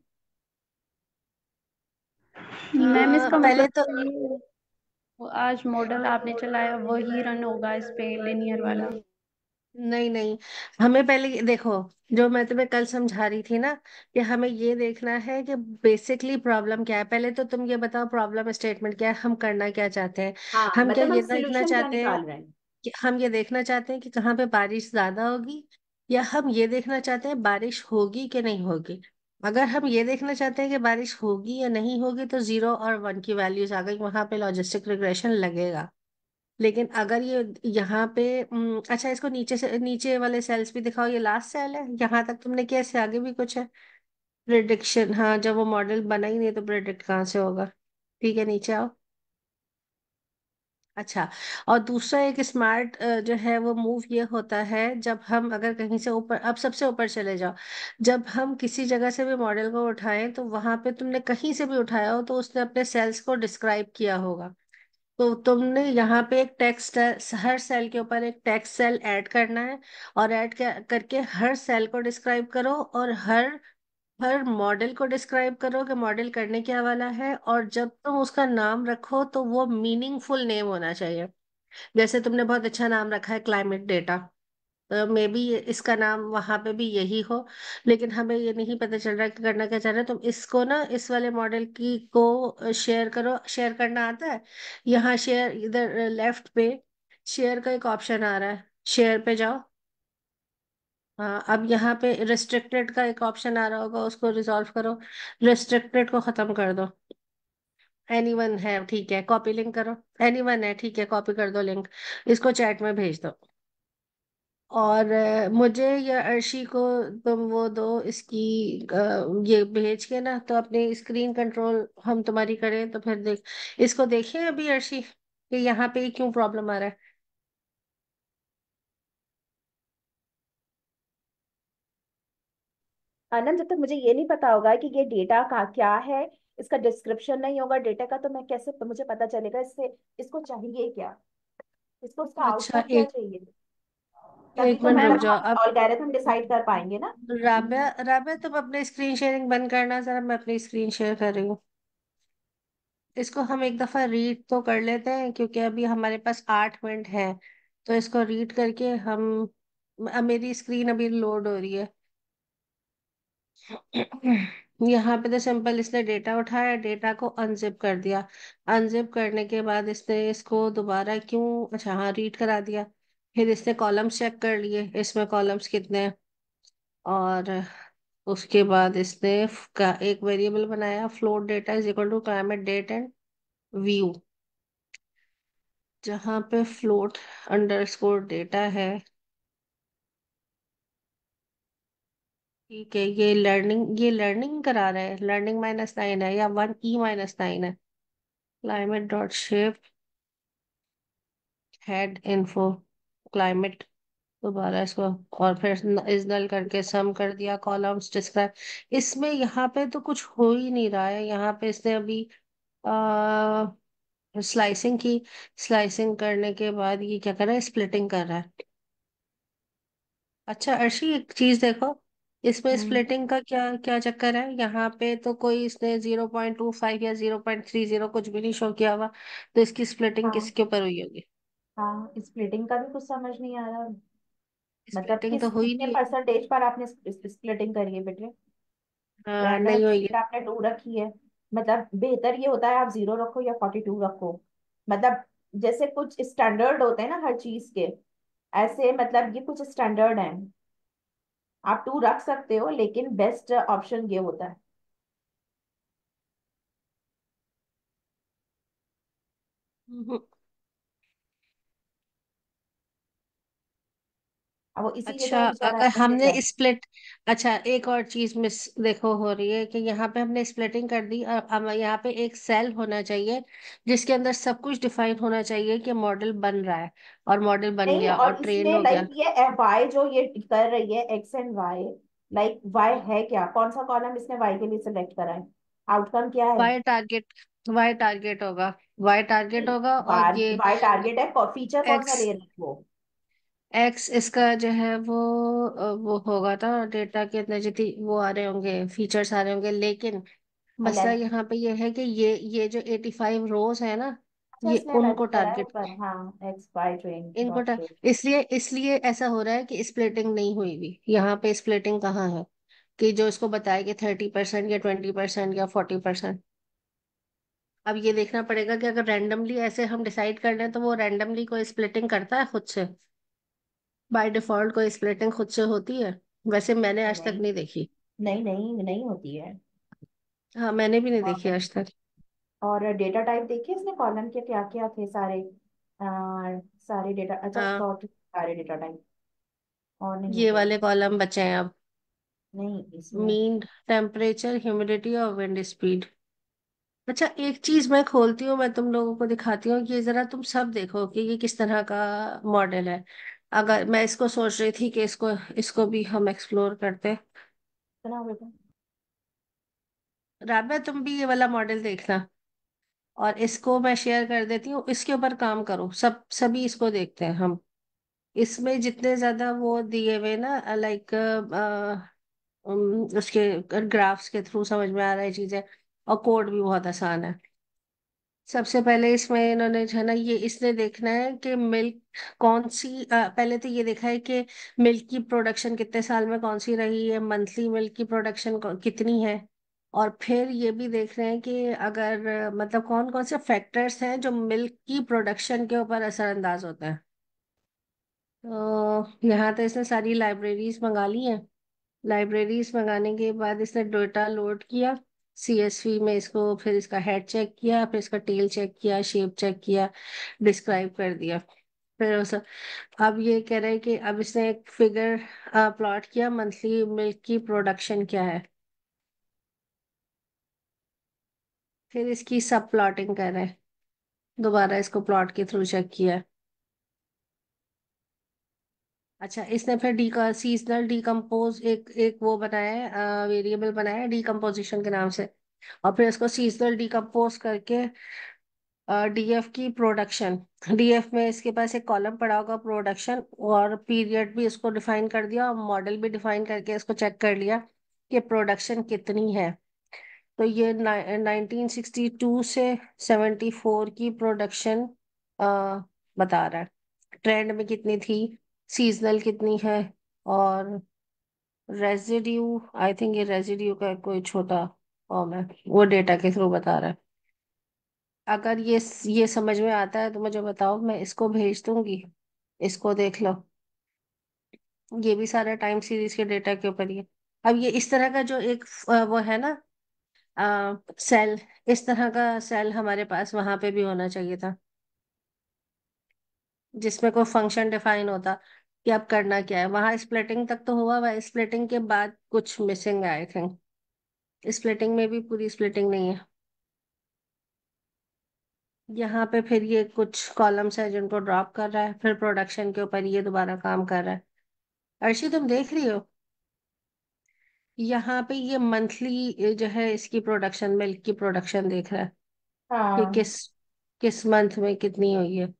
मैम इसका पहले मतलब तो तो ये वो आज मॉडल आपने चलाया वही रन होगा इस पे, लिनियर वाला? नहीं नहीं, हमें पहले देखो, जो मैं तुम्हें कल समझा रही थी ना कि हमें ये देखना है कि बेसिकली प्रॉब्लम क्या है। पहले तो तुम ये बताओ प्रॉब्लम स्टेटमेंट क्या है, हम करना क्या चाहते हैं। हाँ, हम क्या मतलब हम ये देखना सोल्यूशन क्या चाहते हैं निकाल रहे हैं। कि हम ये देखना चाहते हैं कि कहाँ पे बारिश ज्यादा होगी, या हम ये देखना चाहते हैं बारिश होगी कि नहीं होगी। अगर हम ये देखना चाहते हैं कि बारिश होगी या नहीं होगी तो 0 और 1 की वैल्यूज आ गई, वहां पे लॉजिस्टिक रिग्रेशन लगेगा। लेकिन अगर ये यहाँ पे अच्छा इसको नीचे से नीचे वाले सेल्स भी दिखाओ, ये लास्ट सेल है, यहाँ तक तुमने किया, इससे आगे भी कुछ है। प्रिडिक्शन, हाँ जब वो मॉडल बना ही नहीं तो प्रिडिक्ट कहाँ से होगा। ठीक है नीचे आओ। अच्छा, और दूसरा एक स्मार्ट जो है वो मूव ये होता है जब हम अगर कहीं से ऊपर, अब सबसे ऊपर चले जाओ, जब हम किसी जगह से भी मॉडल को उठाएं तो वहां पे तुमने कहीं से भी उठाया हो तो उसने अपने सेल्स को डिस्क्राइब किया होगा। तो तुमने यहाँ पे एक टेक्स्ट, हर सेल के ऊपर एक टेक्स्ट सेल ऐड करना है, और ऐड करके हर सेल को डिस्क्राइब करो, और हर हर मॉडल को डिस्क्राइब करो कि मॉडल करने क्या वाला है। और जब तुम उसका नाम रखो तो वो मीनिंगफुल नेम होना चाहिए। जैसे तुमने बहुत अच्छा नाम रखा है क्लाइमेट डेटा, तो मे बी इसका नाम वहां पे भी यही हो, लेकिन हमें ये नहीं पता चल रहा कि करना क्या चाह रहे हैं। तुम इसको ना इस वाले मॉडल की को शेयर करो, शेयर करना आता है। यहाँ शेयर, इधर लेफ्ट पे शेयर का एक ऑप्शन आ रहा है, शेयर पे जाओ। हाँ अब यहाँ पे रिस्ट्रिक्टेड का एक ऑप्शन आ रहा होगा, उसको रिजॉल्व करो, रिस्ट्रिक्टेड को खत्म कर दो। एनीवन है ठीक है, कॉपी लिंक करो। एनीवन है ठीक है, कॉपी कर दो लिंक, इसको चैट में भेज दो। और मुझे या अर्शी को तुम वो दो इसकी ये भेज के ना, तो अपनी स्क्रीन कंट्रोल हम तुम्हारी करें तो फिर देख, इसको देखें अभी अर्शी कि यहाँ पे क्यों प्रॉब्लम आ रहा है। आनंद, जब तक मुझे ये नहीं पता होगा कि ये डेटा का क्या है, इसका डिस्क्रिप्शन नहीं होगा डेटा का, तो मैं कैसे मुझे पता चलेगा इससे इसको चाहिए क्या, इसको उसका अच्छा आउटकम क्या एक चाहिए। तभी एक तो मिनट मैम रुक जाओ हम अब। ऑलगैरिथम डिसाइड कर पाएंगे ना। राबिया, राबिया तुम अपने स्क्रीन शेयरिंग बंद करना जरा, मैं अपनी स्क्रीन शेयर कर रही हूँ। इसको हम एक दफा रीड तो कर लेते हैं क्योंकि अभी हमारे पास 8 मिनट है। तो इसको रीड करके हम, अब मेरी स्क्रीन अभी लोड हो रही है। यहाँ पे तो सिंपल इसने डेटा उठाया, डेटा को अनजिप कर दिया। अनजिप करने के बाद इसने इसको दोबारा क्यों, अच्छा हाँ रीड करा दिया। फिर इसने कॉलम्स चेक कर लिए, इसमें कॉलम्स कितने हैं। और उसके बाद इसने का एक वेरिएबल बनाया, float data is equal to climate date and view, जहाँ पे फ्लोट अंडरस्कोर डेटा है। ठीक है, ये लर्निंग करा रहा है, लर्निंग -9 है या 1E-9 है। Climate dot shape head info, climate, दोबारा इसको, और फिर इस नल करके सम कर दिया, कॉलम्स डिस्क्राइब। इसमें यहाँ पे तो कुछ हो ही नहीं रहा है। यहाँ पे इसने अभी आ स्लाइसिंग की, स्लाइसिंग करने के बाद ये क्या कर रहा है, स्प्लिटिंग कर रहा है। अच्छा अर्शी, एक चीज देखो, इसमें हम्म। स्प्लिटिंग का क्या क्या चक्कर है। यहाँ पे तो कोई इसने 0.25 या 0.30 कुछ भी नहीं शो किया हुआ, तो इसकी स्प्लिटिंग हाँ। किसके ऊपर हुई होगी। हाँ, स्प्लिटिंग का भी कुछ समझ नहीं आ रहा। मतलब स्प्लिटिंग किस तो हुई कितने नहीं। परसेंटेज पर आपने स्प्लिटिंग करी है बेटे? रैंडम नहीं हुई है। एक्सेप्ट आपने 2 रखी है। मतलब बेहतर ये होता है आप 0 रखो या 42 रखो। मतलब जैसे कुछ स्टैंडर्ड होते हैं ना हर चीज के, ऐसे मतलब ये कुछ स्टैंडर्ड है। आप 2 रख सकते हो लेकिन बेस्ट ऑप्शन ये होता है। हम्म। अब वो इसीलिए तो अच्छा, वो बेचारा अगर एडमिटेड हमने है। स्प्लिट, अच्छा एक और चीज मिस देखो हो रही है कि यहाँ पे हमने स्प्लिटिंग कर दी, और अब यहाँ पे एक सेल होना चाहिए जिसके अंदर सब कुछ डिफाइन होना चाहिए कि मॉडल बन रहा है, और मॉडल बन नहीं, गया और और ट्रेन इसमें हो गया। लाइक ये वाई जो ये कर रही है X and Y, like Y है क्या, कौन सा कॉलम इसने वाई के लिए सिलेक्ट करा है? आउटकम क्या है? वाई टारगेट, वाई टारगेट होगा, वाई टारगेट होगा, और बार ये वाई टारगेट है, फीचर कौन सा एक्स, ले रहा है वो? एक्स इसका जो है वो होगा ना, डेटा के इतने जितनी वो आ रहे होंगे, फीचर्स आ रहे होंगे, लेकिन मसला लेफ्ट। यहाँ पे ये है कि ये जो 85 रोज है ना, अच्छा, ये इसने उनको लेफ्ट करा है टारगेट, ऊपर, हाँ, एक्स वाई ट्रेन इनको डॉट ट्रेन। इसलिए इसलिए ऐसा हो रहा है कि स्प्लिटिंग नहीं हुई भी। यहाँ पे स्प्लिटिंग कहाँ है कि जो इसको बताया कि 30% या 20% या 40%। अब ये देखना पड़ेगा कि अगर रैंडमली ऐसे हम डिसाइड कर लें तो वो रैंडमली कोई स्प्लिटिंग करता है खुद से, बाय डिफॉल्ट कोई स्प्लिटिंग खुद से होती है। वैसे मैंने आज तक नहीं, नहीं देखी। नहीं, नहीं, नहीं होती है। हाँ, मैंने भी नहीं देखी और आज तक। डेटा टाइप देखिए इसने कॉलम के क्या क्या थे सारे। सारे डेटा, अच्छा हाँ, 40 सारे डेटा टाइप। और नहीं ये होते वाले हैं। कॉलम बचे हैं अब। नहीं इसमें। मीन टेम्परेचर, ह्यूमिडिटी और विंड स्पीड। अच्छा एक चीज मैं खोलती हूँ, मैं तुम लोगों को दिखाती हूँ, ये जरा तुम सब देखो कि ये किस तरह का मॉडल है। अगर मैं इसको सोच रही थी कि इसको इसको भी हम एक्सप्लोर करते। सुना बेटा। राबा तुम भी ये वाला मॉडल देखना, और इसको मैं शेयर कर देती हूँ, इसके ऊपर काम करो, सभी इसको देखते हैं हम। इसमें जितने ज्यादा वो दिए हुए ना, लाइक उसके ग्राफ्स के थ्रू समझ में आ रहा है चीजें, और कोड भी बहुत आसान है। सबसे पहले इसमें इन्होंने जो है ना, ये इसने देखना है कि मिल्क कौन सी, पहले तो ये देखा है कि मिल्क की प्रोडक्शन कितने साल में कौन सी रही है, मंथली मिल्क की प्रोडक्शन कितनी है। और फिर ये भी देख रहे हैं कि अगर मतलब कौन कौन से फैक्टर्स हैं जो मिल्क की प्रोडक्शन के ऊपर असरअंदाज होते हैं। तो यहाँ तो इसने सारी लाइब्रेरीज मंगा ली हैं। लाइब्रेरीज मंगाने के बाद इसने डेटा लोड किया सीएसवी में, इसको फिर इसका हेड चेक किया, फिर इसका टेल चेक किया, शेप चेक किया, डिस्क्राइब कर दिया। फिर उस अब ये कह रहे हैं कि अब इसने एक फिगर प्लॉट किया, मंथली मिल्क की प्रोडक्शन क्या है। फिर इसकी सब प्लॉटिंग कर रहे हैं, दोबारा इसको प्लॉट के थ्रू चेक किया। अच्छा, इसने फिर डी का सीजनल डीकम्पोज एक एक वो बनाया है, वेरिएबल बनाया है डीकम्पोजिशन के नाम से, और फिर इसको सीजनल डीकम्पोज करके डीएफ की प्रोडक्शन, डीएफ में इसके पास एक कॉलम पड़ा होगा प्रोडक्शन, और पीरियड भी इसको डिफाइन कर दिया, और मॉडल भी डिफाइन करके इसको चेक कर लिया कि प्रोडक्शन कितनी है। तो ये 1962 से 74 की प्रोडक्शन बता रहा है, ट्रेंड में कितनी थी, सीजनल कितनी है, और रेजिड्यू, आई थिंक ये रेजिड्यू का कोई छोटा फॉर्म है, वो डेटा के थ्रू बता रहा है। अगर ये समझ में आता है तो मुझे बताओ, मैं इसको भेज दूंगी, इसको देख लो। ये भी सारा टाइम सीरीज के डेटा के ऊपर ही है। अब ये इस तरह का जो एक वो है ना, सेल, इस तरह का सेल हमारे पास वहां पे भी होना चाहिए था, जिसमें कोई फंक्शन डिफाइन होता कि अब करना क्या है। वहां स्प्लिटिंग तक तो हुआ हुआ, स्प्लिटिंग के बाद कुछ मिसिंग है आई थिंक। स्प्लिटिंग में भी पूरी स्प्लिटिंग नहीं है। यहाँ पे फिर ये कुछ कॉलम्स है जिनको ड्रॉप कर रहा है, फिर प्रोडक्शन के ऊपर ये दोबारा काम कर रहा है। अर्शी तुम देख रही हो यहाँ पे ये मंथली जो है इसकी प्रोडक्शन, मिल्क की प्रोडक्शन देख रहा है कि हाँ किस किस मंथ में कितनी हुई है।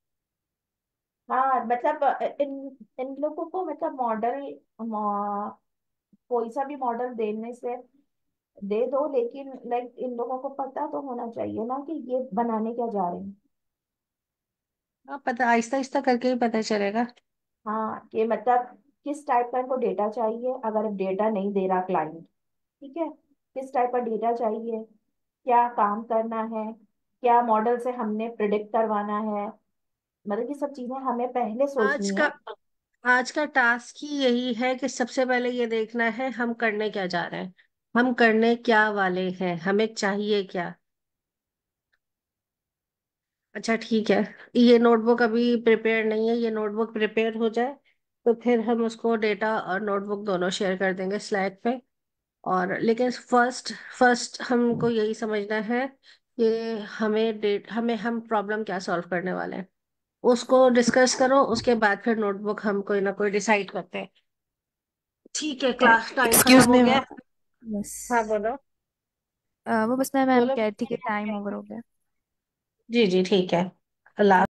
हाँ, मतलब इन इन लोगों को मतलब मॉडल, कोई सा भी मॉडल देने से दे दो, लेकिन लाइक इन लोगों को पता तो होना चाहिए ना कि ये बनाने क्या जा रहे हैं। हाँ, पता आहिस्ता आहिस्ता करके ही पता चलेगा। हाँ, कि मतलब किस टाइप का इनको डेटा चाहिए, अगर डेटा नहीं दे रहा क्लाइंट, ठीक है, किस टाइप का डेटा चाहिए, क्या काम करना है, क्या मॉडल से हमने प्रिडिक्ट करवाना है, मतलब ये सब चीजें हमें पहले आज सोचनी का है। आज का टास्क ही यही है कि सबसे पहले ये देखना है हम करने क्या जा रहे हैं, हम करने क्या वाले हैं, हमें चाहिए क्या। अच्छा ठीक है, ये नोटबुक अभी प्रिपेयर नहीं है, ये नोटबुक प्रिपेयर हो जाए तो फिर हम उसको डेटा और नोटबुक दोनों शेयर कर देंगे स्लैक पे। और लेकिन फर्स्ट फर्स्ट हमको यही समझना है कि हम प्रॉब्लम क्या सॉल्व करने वाले हैं, उसको डिस्कस करो, उसके बाद फिर नोटबुक हम कोई ना कोई डिसाइड करते हैं। ठीक है, क्लास टाइम एक्सक्यूज खत्म हो मी गया। मैम। बस हाँ बोलो। वो बस मैम बोलो। कह रही थी कि टाइम ओवर हो गया। जी जी ठीक है। अल्लाह।